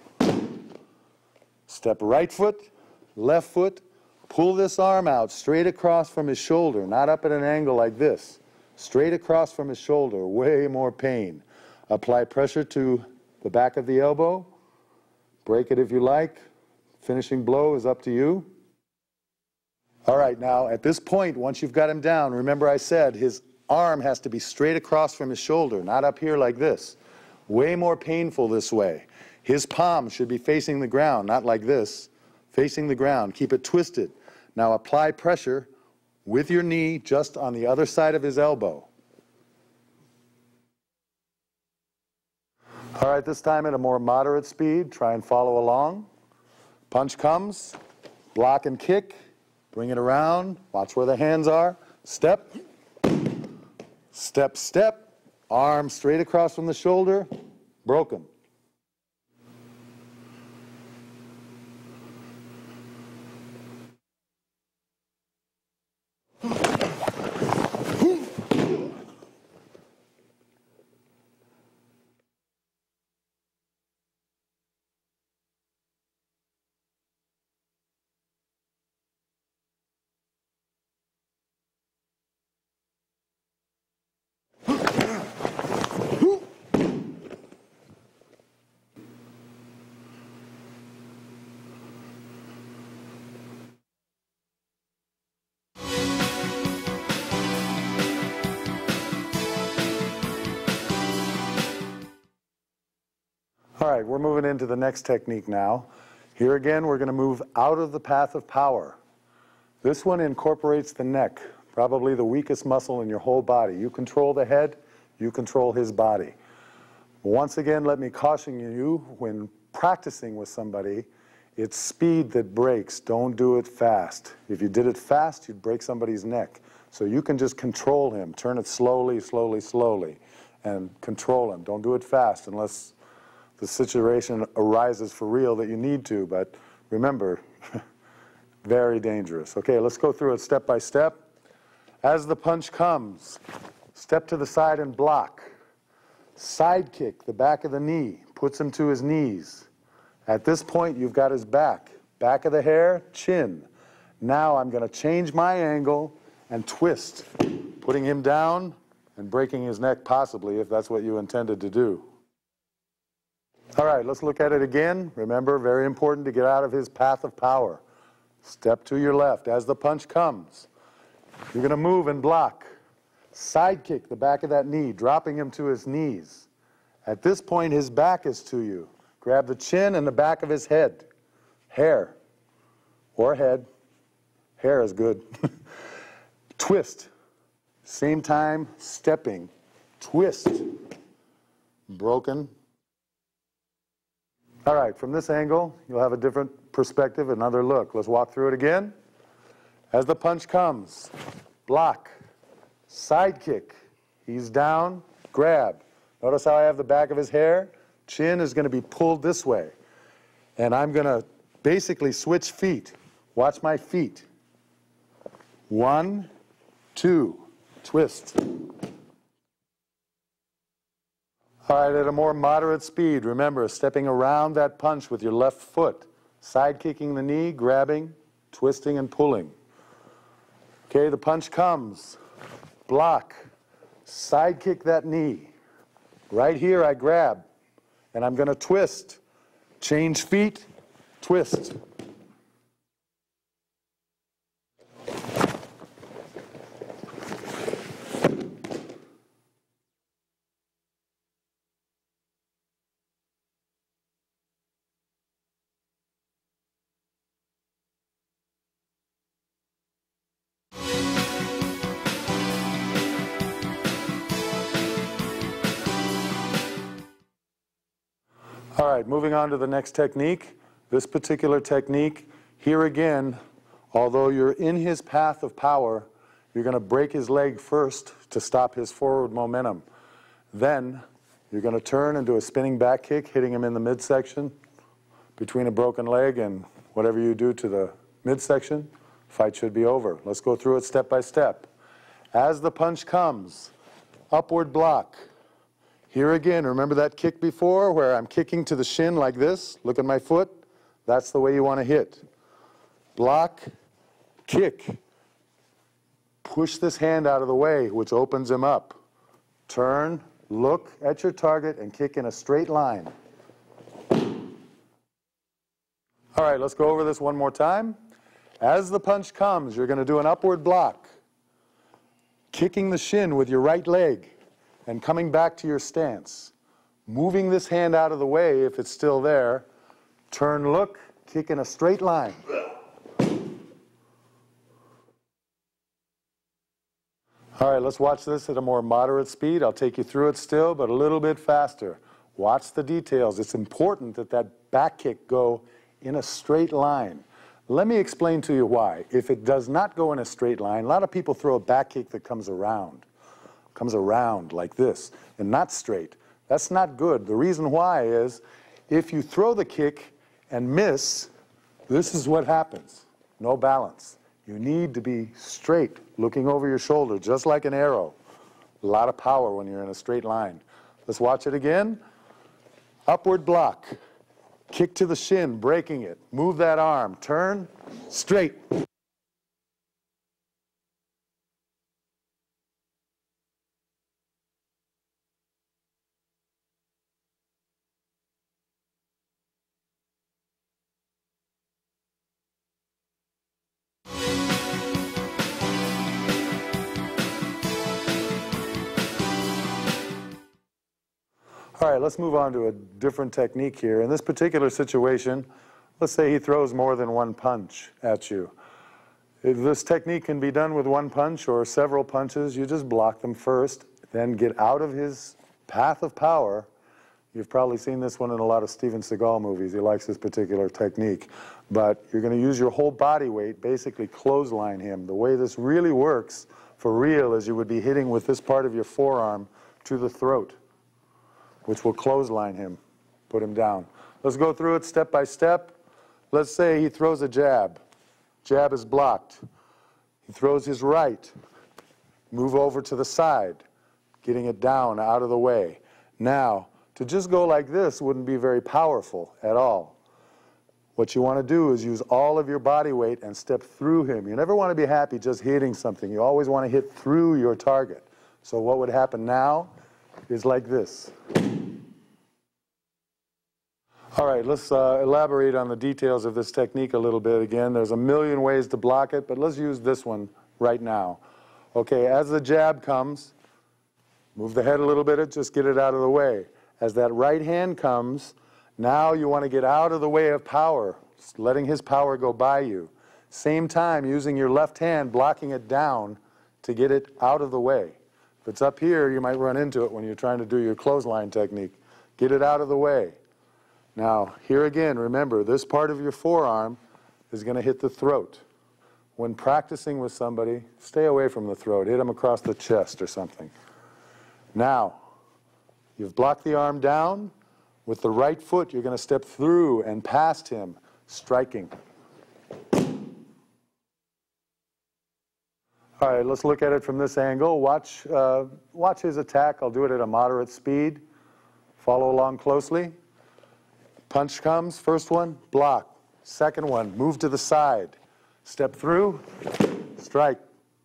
A: Step right foot, left foot, pull this arm out straight across from his shoulder, not up at an angle like this. Straight across from his shoulder, way more pain. Apply pressure to the back of the elbow. Break it if you like. Finishing blow is up to you. All right, now at this point, once you've got him down, remember I said his arm has to be straight across from his shoulder, not up here like this. Way more painful this way. His palm should be facing the ground, not like this. Facing the ground. Keep it twisted. Now apply pressure with your knee just on the other side of his elbow. All right, this time at a more moderate speed. Try and follow along. Punch comes. Block and kick. Bring it around. Watch where the hands are. Step. Step, step. Arm straight across from the shoulder. Broken. All right, we're moving into the next technique now. Here again, we're going to move out of the path of power. This one incorporates the neck, probably the weakest muscle in your whole body. You control the head, you control his body. Once again, let me caution you, when practicing with somebody, it's speed that breaks. Don't do it fast. If you did it fast, you'd break somebody's neck. So you can just control him. Turn it slowly, slowly, slowly, and control him. Don't do it fast unless the situation arises for real that you need to. But remember, very dangerous. Okay, let's go through it step by step. As the punch comes, step to the side and block. Side kick, the back of the knee, puts him to his knees. At this point, you've got his back. Back of the hair, chin. Now I'm going to change my angle and twist, putting him down and breaking his neck possibly, if that's what you intended to do. All right, let's look at it again. Remember, very important to get out of his path of power. Step to your left. As the punch comes, you're going to move and block. Side kick the back of that knee, dropping him to his knees. At this point, his back is to you. Grab the chin and the back of his head. Hair or head. Hair is good. Twist. Same time, stepping. Twist. Broken. All right, from this angle, you'll have a different perspective, another look. Let's walk through it again. As the punch comes, block. Side kick. He's down. Grab. Notice how I have the back of his hair? Chin is going to be pulled this way. And I'm going to basically switch feet. Watch my feet. One, two, twist. All right, at a more moderate speed, remember, stepping around that punch with your left foot. Side kicking the knee, grabbing, twisting, and pulling. Okay, the punch comes. Block. Side kick that knee. Right here, I grab. And I'm going to twist. Change feet, twist. All right, moving on to the next technique. This particular technique, here again, although you're in his path of power, you're going to break his leg first to stop his forward momentum. Then you're going to turn and do a spinning back kick, hitting him in the midsection between a broken leg, and whatever you do to the midsection, fight should be over. Let's go through it step by step. As the punch comes, upward block. Here again, remember that kick before where I'm kicking to the shin like this? Look at my foot. That's the way you want to hit. Block, kick. Push this hand out of the way, which opens him up. Turn, look at your target, and kick in a straight line. All right, let's go over this one more time. As the punch comes, you're going to do an upward block. Kicking the shin with your right leg. And coming back to your stance. Moving this hand out of the way if it's still there. Turn, look, kick in a straight line. All right, let's watch this at a more moderate speed. I'll take you through it still, but a little bit faster. Watch the details. It's important that that back kick go in a straight line. Let me explain to you why. If it does not go in a straight line, a lot of people throw a back kick that comes around. Comes around like this and not straight. That's not good. The reason why is if you throw the kick and miss, this is what happens. No balance. You need to be straight, looking over your shoulder, just like an arrow. A lot of power when you're in a straight line. Let's watch it again. Upward block. Kick to the shin, breaking it. Move that arm. Turn, straight. All right, let's move on to a different technique here. In this particular situation, let's say he throws more than one punch at you. This technique can be done with one punch or several punches. You just block them first, then get out of his path of power. You've probably seen this one in a lot of Steven Seagal movies. He likes this particular technique. But you're going to use your whole body weight, basically clothesline him. The way this really works for real is you would be hitting with this part of your forearm to the throat, which will clothesline him, put him down. Let's go through it step by step. Let's say he throws a jab. Jab is blocked. He throws his right. Move over to the side, getting it down, out of the way. Now, to just go like this wouldn't be very powerful at all. What you want to do is use all of your body weight and step through him. You never want to be happy just hitting something. You always want to hit through your target. So what would happen now is like this. All right, let's uh, elaborate on the details of this technique a little bit again. There's a million ways to block it, but let's use this one right now. Okay, as the jab comes, move the head a little bit, just get it out of the way. As that right hand comes, now you want to get out of the way of power, letting his power go by you. Same time, using your left hand, blocking it down to get it out of the way. If it's up here, you might run into it when you're trying to do your clothesline technique. Get it out of the way. Now, here again, remember, this part of your forearm is going to hit the throat. When practicing with somebody, stay away from the throat. Hit them across the chest or something. Now, you've blocked the arm down. With the right foot, you're going to step through and past him, striking. All right, let's look at it from this angle. Watch, uh, watch his attack. I'll do it at a moderate speed. Follow along closely. Punch comes, first one, block. Second one, move to the side. Step through, strike.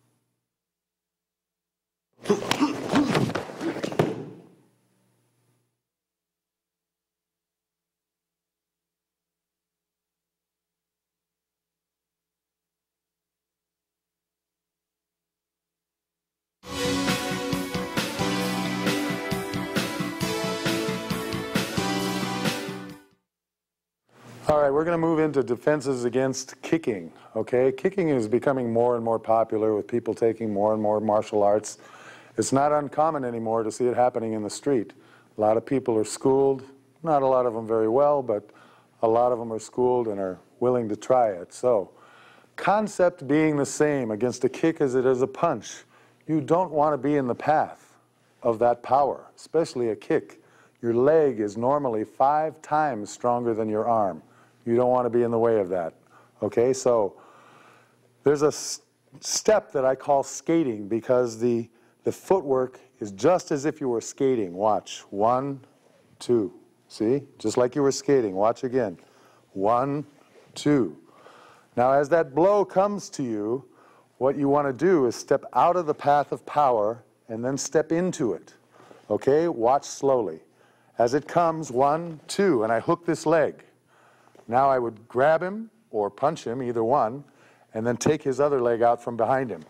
A: All right, we're going to move into defenses against kicking, okay? Kicking is becoming more and more popular with people taking more and more martial arts. It's not uncommon anymore to see it happening in the street. A lot of people are schooled, not a lot of them very well, but a lot of them are schooled and are willing to try it. So, concept being the same against a kick as it is a punch. You don't want to be in the path of that power, especially a kick. Your leg is normally five times stronger than your arm. You don't want to be in the way of that, okay? So there's a s step that I call skating because the, the footwork is just as if you were skating. Watch, one, two, see? Just like you were skating. Watch again. One, two. Now as that blow comes to you, what you want to do is step out of the path of power and then step into it, okay? Watch slowly. As it comes, one, two, and I hook this leg. Now I would grab him or punch him, either one, and then take his other leg out from behind him.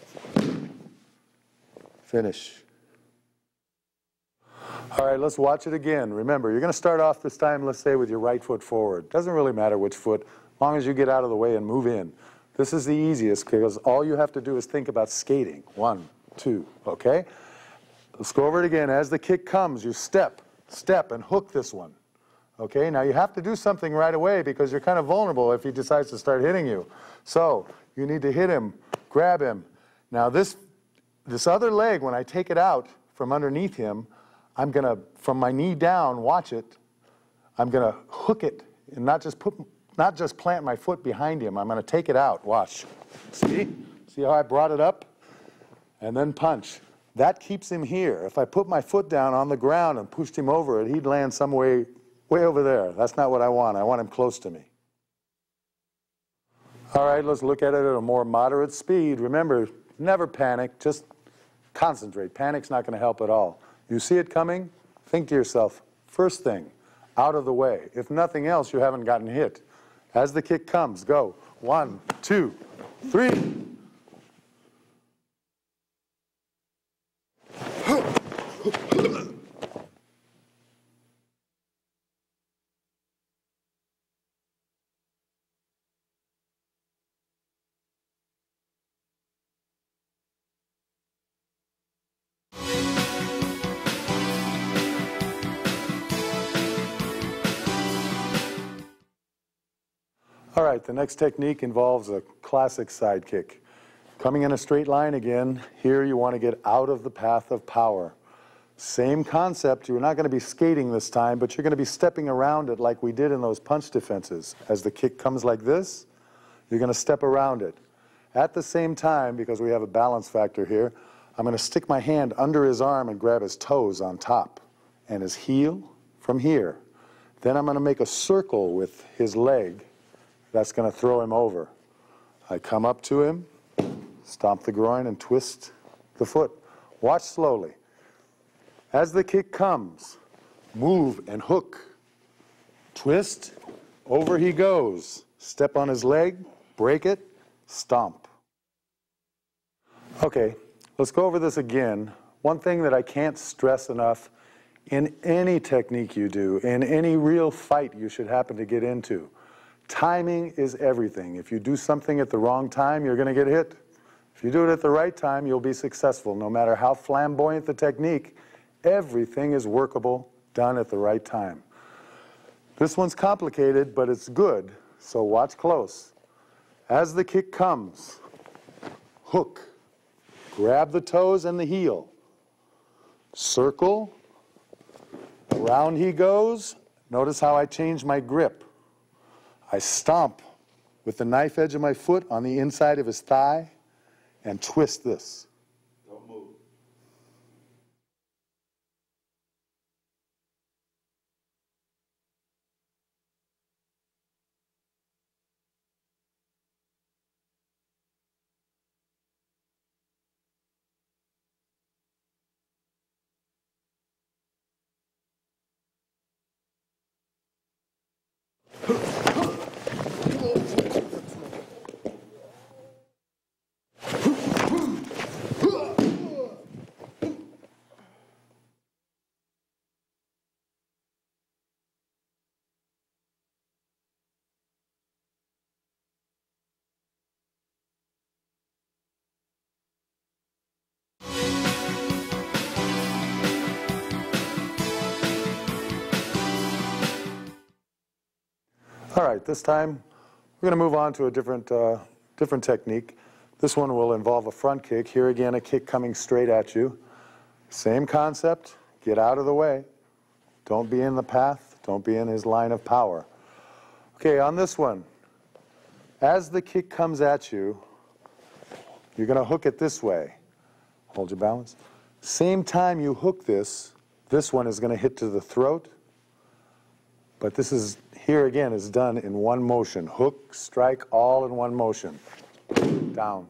A: Finish. All right, let's watch it again. Remember, you're going to start off this time, let's say, with your right foot forward. Doesn't really matter which foot, as long as you get out of the way and move in. This is the easiest because all you have to do is think about skating. One, two, okay? Let's go over it again. As the kick comes, you step, step, and hook this one. Okay, now you have to do something right away because you're kind of vulnerable if he decides to start hitting you. So you need to hit him, grab him. Now this, this other leg, when I take it out from underneath him, I'm going to, from my knee down, watch it, I'm going to hook it and not just, put, not just plant my foot behind him. I'm going to take it out. Watch. See? See how I brought it up? And then punch. That keeps him here. If I put my foot down on the ground and pushed him over it, he'd land some way Way over there. That's not what I want. I want him close to me. All right, let's look at it at a more moderate speed. Remember, never panic. Just concentrate. Panic's not going to help at all. You see it coming? Think to yourself, first thing, out of the way. If nothing else, you haven't gotten hit. As the kick comes, go. One, two, three. All right, the next technique involves a classic side kick. Coming in a straight line again, here you want to get out of the path of power. Same concept, you're not going to be skating this time, but you're going to be stepping around it like we did in those punch defenses. As the kick comes like this, you're going to step around it. At the same time, because we have a balance factor here, I'm going to stick my hand under his arm and grab his toes on top and his heel from here. Then I'm going to make a circle with his leg. That's going to throw him over. I come up to him, stomp the groin and twist the foot. Watch slowly. As the kick comes, move and hook. Twist, over he goes. Step on his leg, break it, stomp. Okay, let's go over this again. One thing that I can't stress enough, in any technique you do, in any real fight you should happen to get into, timing is everything. If you do something at the wrong time, you're going to get hit. If you do it at the right time, you'll be successful. No matter how flamboyant the technique, everything is workable, done at the right time. This one's complicated, but it's good, so watch close. As the kick comes, hook, grab the toes and the heel, circle, around he goes. Notice how I change my grip. I stomp with the knife edge of my foot on the inside of his thigh and twist this.
B: Don't move.
A: All right, this time we're going to move on to a different, uh, different technique. This one will involve a front kick. Here again, a kick coming straight at you. Same concept, get out of the way. Don't be in the path, don't be in his line of power. Okay, on this one, as the kick comes at you, you're going to hook it this way. Hold your balance. Same time you hook this, this one is going to hit to the throat. But this is, here again, is done in one motion. Hook, strike, all in one motion. Down.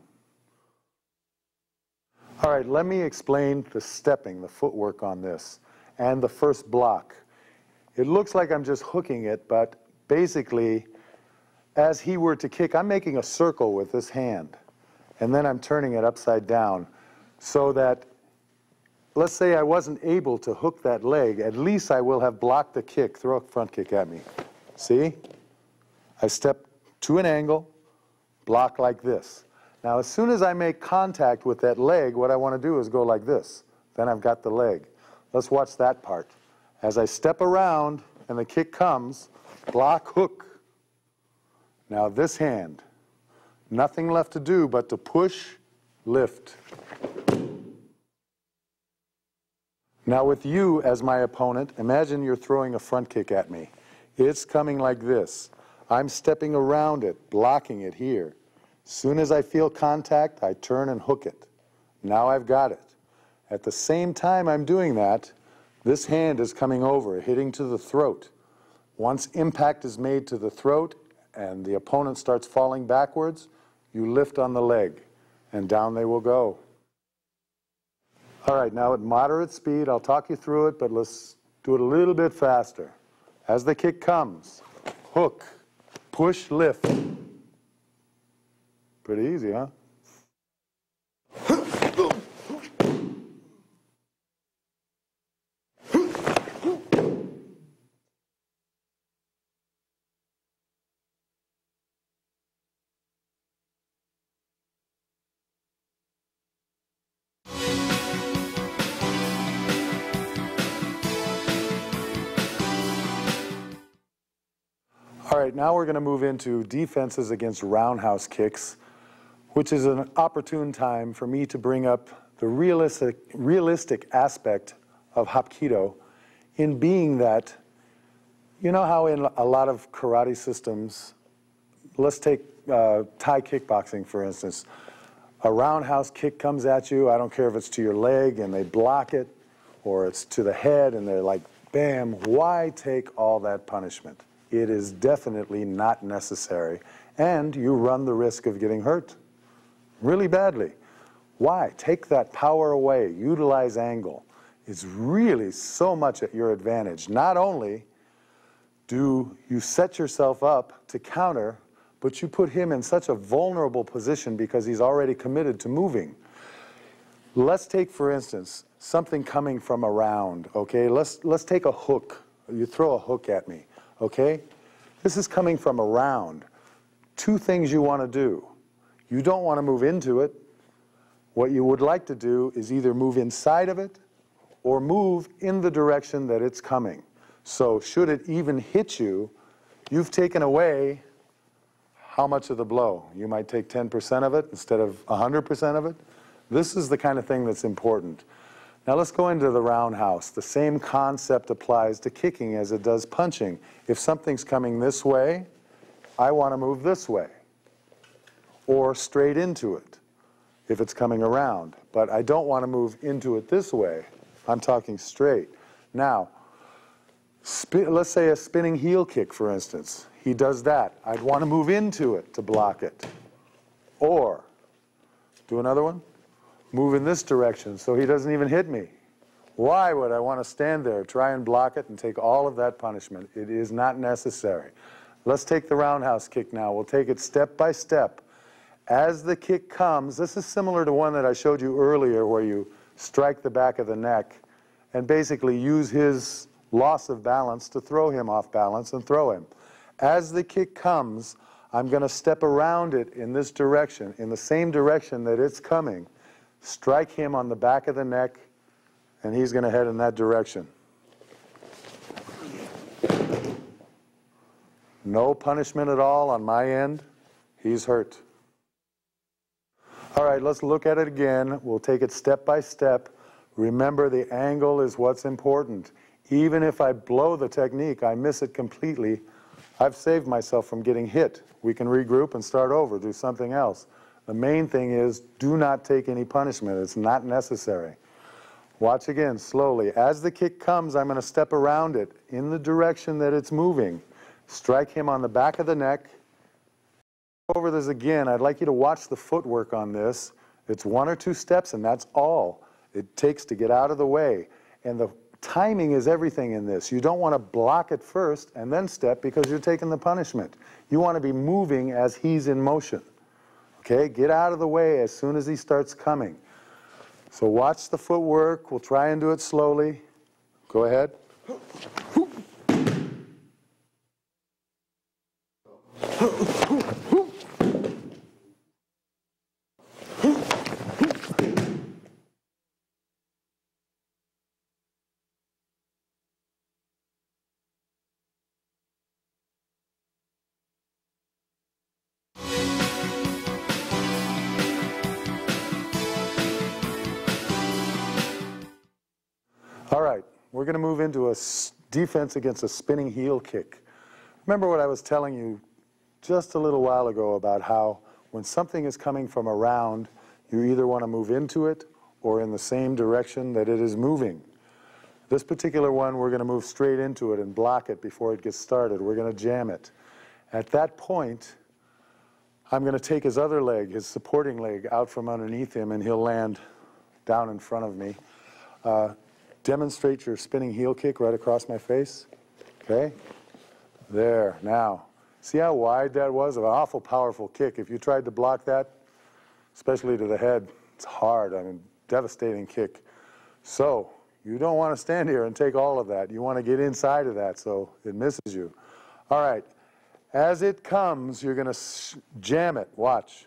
A: All right, let me explain the stepping, the footwork on this, and the first block. It looks like I'm just hooking it, but basically, as he were to kick, I'm making a circle with this hand, and then I'm turning it upside down so that, let's say I wasn't able to hook that leg, at least I will have blocked the kick. Throw a front kick at me. See? I step to an angle, block like this. Now, as soon as I make contact with that leg, what I want to do is go like this. Then I've got the leg. Let's watch that part. As I step around and the kick comes, block, hook. Now this hand, nothing left to do but to push, lift. Now with you as my opponent, imagine you're throwing a front kick at me. It's coming like this. I'm stepping around it, blocking it here. Soon as I feel contact, I turn and hook it. Now I've got it. At the same time I'm doing that, this hand is coming over, hitting to the throat. Once impact is made to the throat and the opponent starts falling backwards, you lift on the leg, and down they will go. All right, now at moderate speed, I'll talk you through it, but let's do it a little bit faster. As the kick comes, hook, push, lift. Pretty easy, huh? All right, now we're going to move into defenses against roundhouse kicks. which is an opportune time for me to bring up the realistic, realistic aspect of Hapkido, in being that, you know how in a lot of karate systems, let's take uh, Thai kickboxing for instance, a roundhouse kick comes at you, I don't care if it's to your leg and they block it, or it's to the head and they're like, bam, why take all that punishment? It is definitely not necessary, and you run the risk of getting hurt really badly. Why? Take that power away, utilize angle. It's really so much at your advantage. Not only do you set yourself up to counter, but you put him in such a vulnerable position because he's already committed to moving. Let's take, for instance, something coming from around, okay? Let's, let's take a hook. You throw a hook at me, okay? This is coming from around. Two things you want to do. You don't want to move into it. What you would like to do is either move inside of it or move in the direction that it's coming. So should it even hit you, you've taken away how much of the blow? You might take ten percent of it instead of one hundred percent of it. This is the kind of thing that's important. Now let's go into the roundhouse. The same concept applies to kicking as it does punching. If something's coming this way, I want to move this way, or straight into it if it's coming around. But I don't want to move into it this way. I'm talking straight. Now, let's say a spinning heel kick, for instance. He does that. I'd want to move into it to block it. Or, do another one. Move in this direction so he doesn't even hit me. Why would I want to stand there, try and block it, and take all of that punishment? It is not necessary. Let's take the roundhouse kick now. We'll take it step by step. As the kick comes, this is similar to one that I showed you earlier where you strike the back of the neck and basically use his loss of balance to throw him off balance and throw him. As the kick comes, I'm going to step around it in this direction, in the same direction that it's coming, strike him on the back of the neck, and he's going to head in that direction. No punishment at all on my end. He's hurt. All right, let's look at it again. We'll take it step by step. Remember, the angle is what's important. Even if I blow the technique, I miss it completely, I've saved myself from getting hit. We can regroup and start over, do something else. The main thing is, do not take any punishment. It's not necessary. Watch again, slowly. As the kick comes, I'm going to step around it in the direction that it's moving. Strike him on the back of the neck. Over this again, I'd like you to watch the footwork on this. It's one or two steps, and that's all it takes to get out of the way. And the timing is everything in this. You don't want to block it first and then step because you're taking the punishment. You want to be moving as he's in motion. Okay, get out of the way as soon as he starts coming. So watch the footwork. We'll try and do it slowly. Go ahead. All right, we're going to move into a defense against a spinning heel kick. Remember what I was telling you just a little while ago about how when something is coming from around, you either want to move into it or in the same direction that it is moving. This particular one, we're going to move straight into it and block it before it gets started. We're going to jam it. At that point, I'm going to take his other leg, his supporting leg, out from underneath him, and he'll land down in front of me. Uh, Demonstrate your spinning heel kick right across my face. Okay? There. Now, see how wide that was? An awful powerful kick. If you tried to block that, especially to the head, it's hard. I mean, devastating kick. So, you don't want to stand here and take all of that. You want to get inside of that so it misses you. All right. As it comes, you're going to jam it. Watch.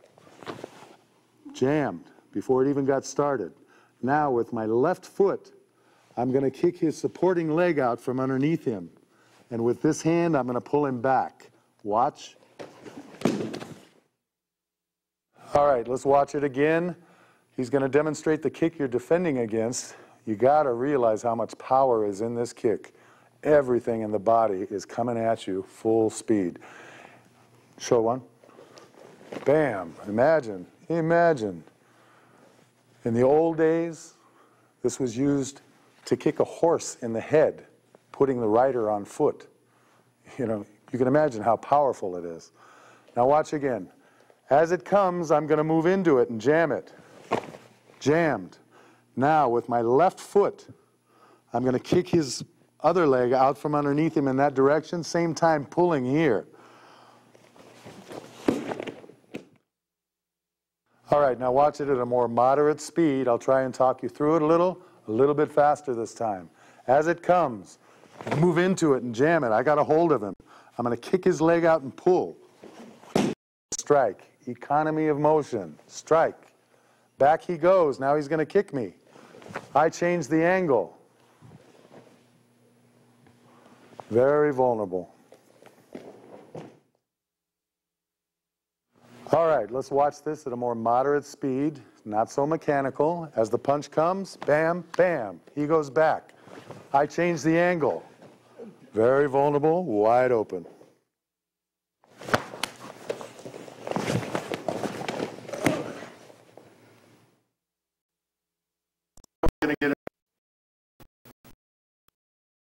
A: Jammed before it even got started. Now, with my left foot, I'm going to kick his supporting leg out from underneath him. And with this hand, I'm going to pull him back. Watch. All right, let's watch it again. He's going to demonstrate the kick you're defending against. You got to realize how much power is in this kick. Everything in the body is coming at you full speed. Show one. Bam. Imagine, imagine. In the old days, this was used to kick a horse in the head, putting the rider on foot. You know, you can imagine how powerful it is. Now watch again. As it comes, I'm going to move into it and jam it. Jammed. Now, with my left foot, I'm going to kick his other leg out from underneath him in that direction, same time pulling here. All right, now watch it at a more moderate speed. I'll try and talk you through it a little, a little bit faster this time. As it comes, move into it and jam it. I got a hold of him. I'm going to kick his leg out and pull. Strike. Economy of motion. Strike. Back he goes. Now he's going to kick me. I change the angle. Very vulnerable. All right, let's watch this at a more moderate speed, not so mechanical. As the punch comes, bam, bam, he goes back. I change the angle. Very vulnerable, wide open.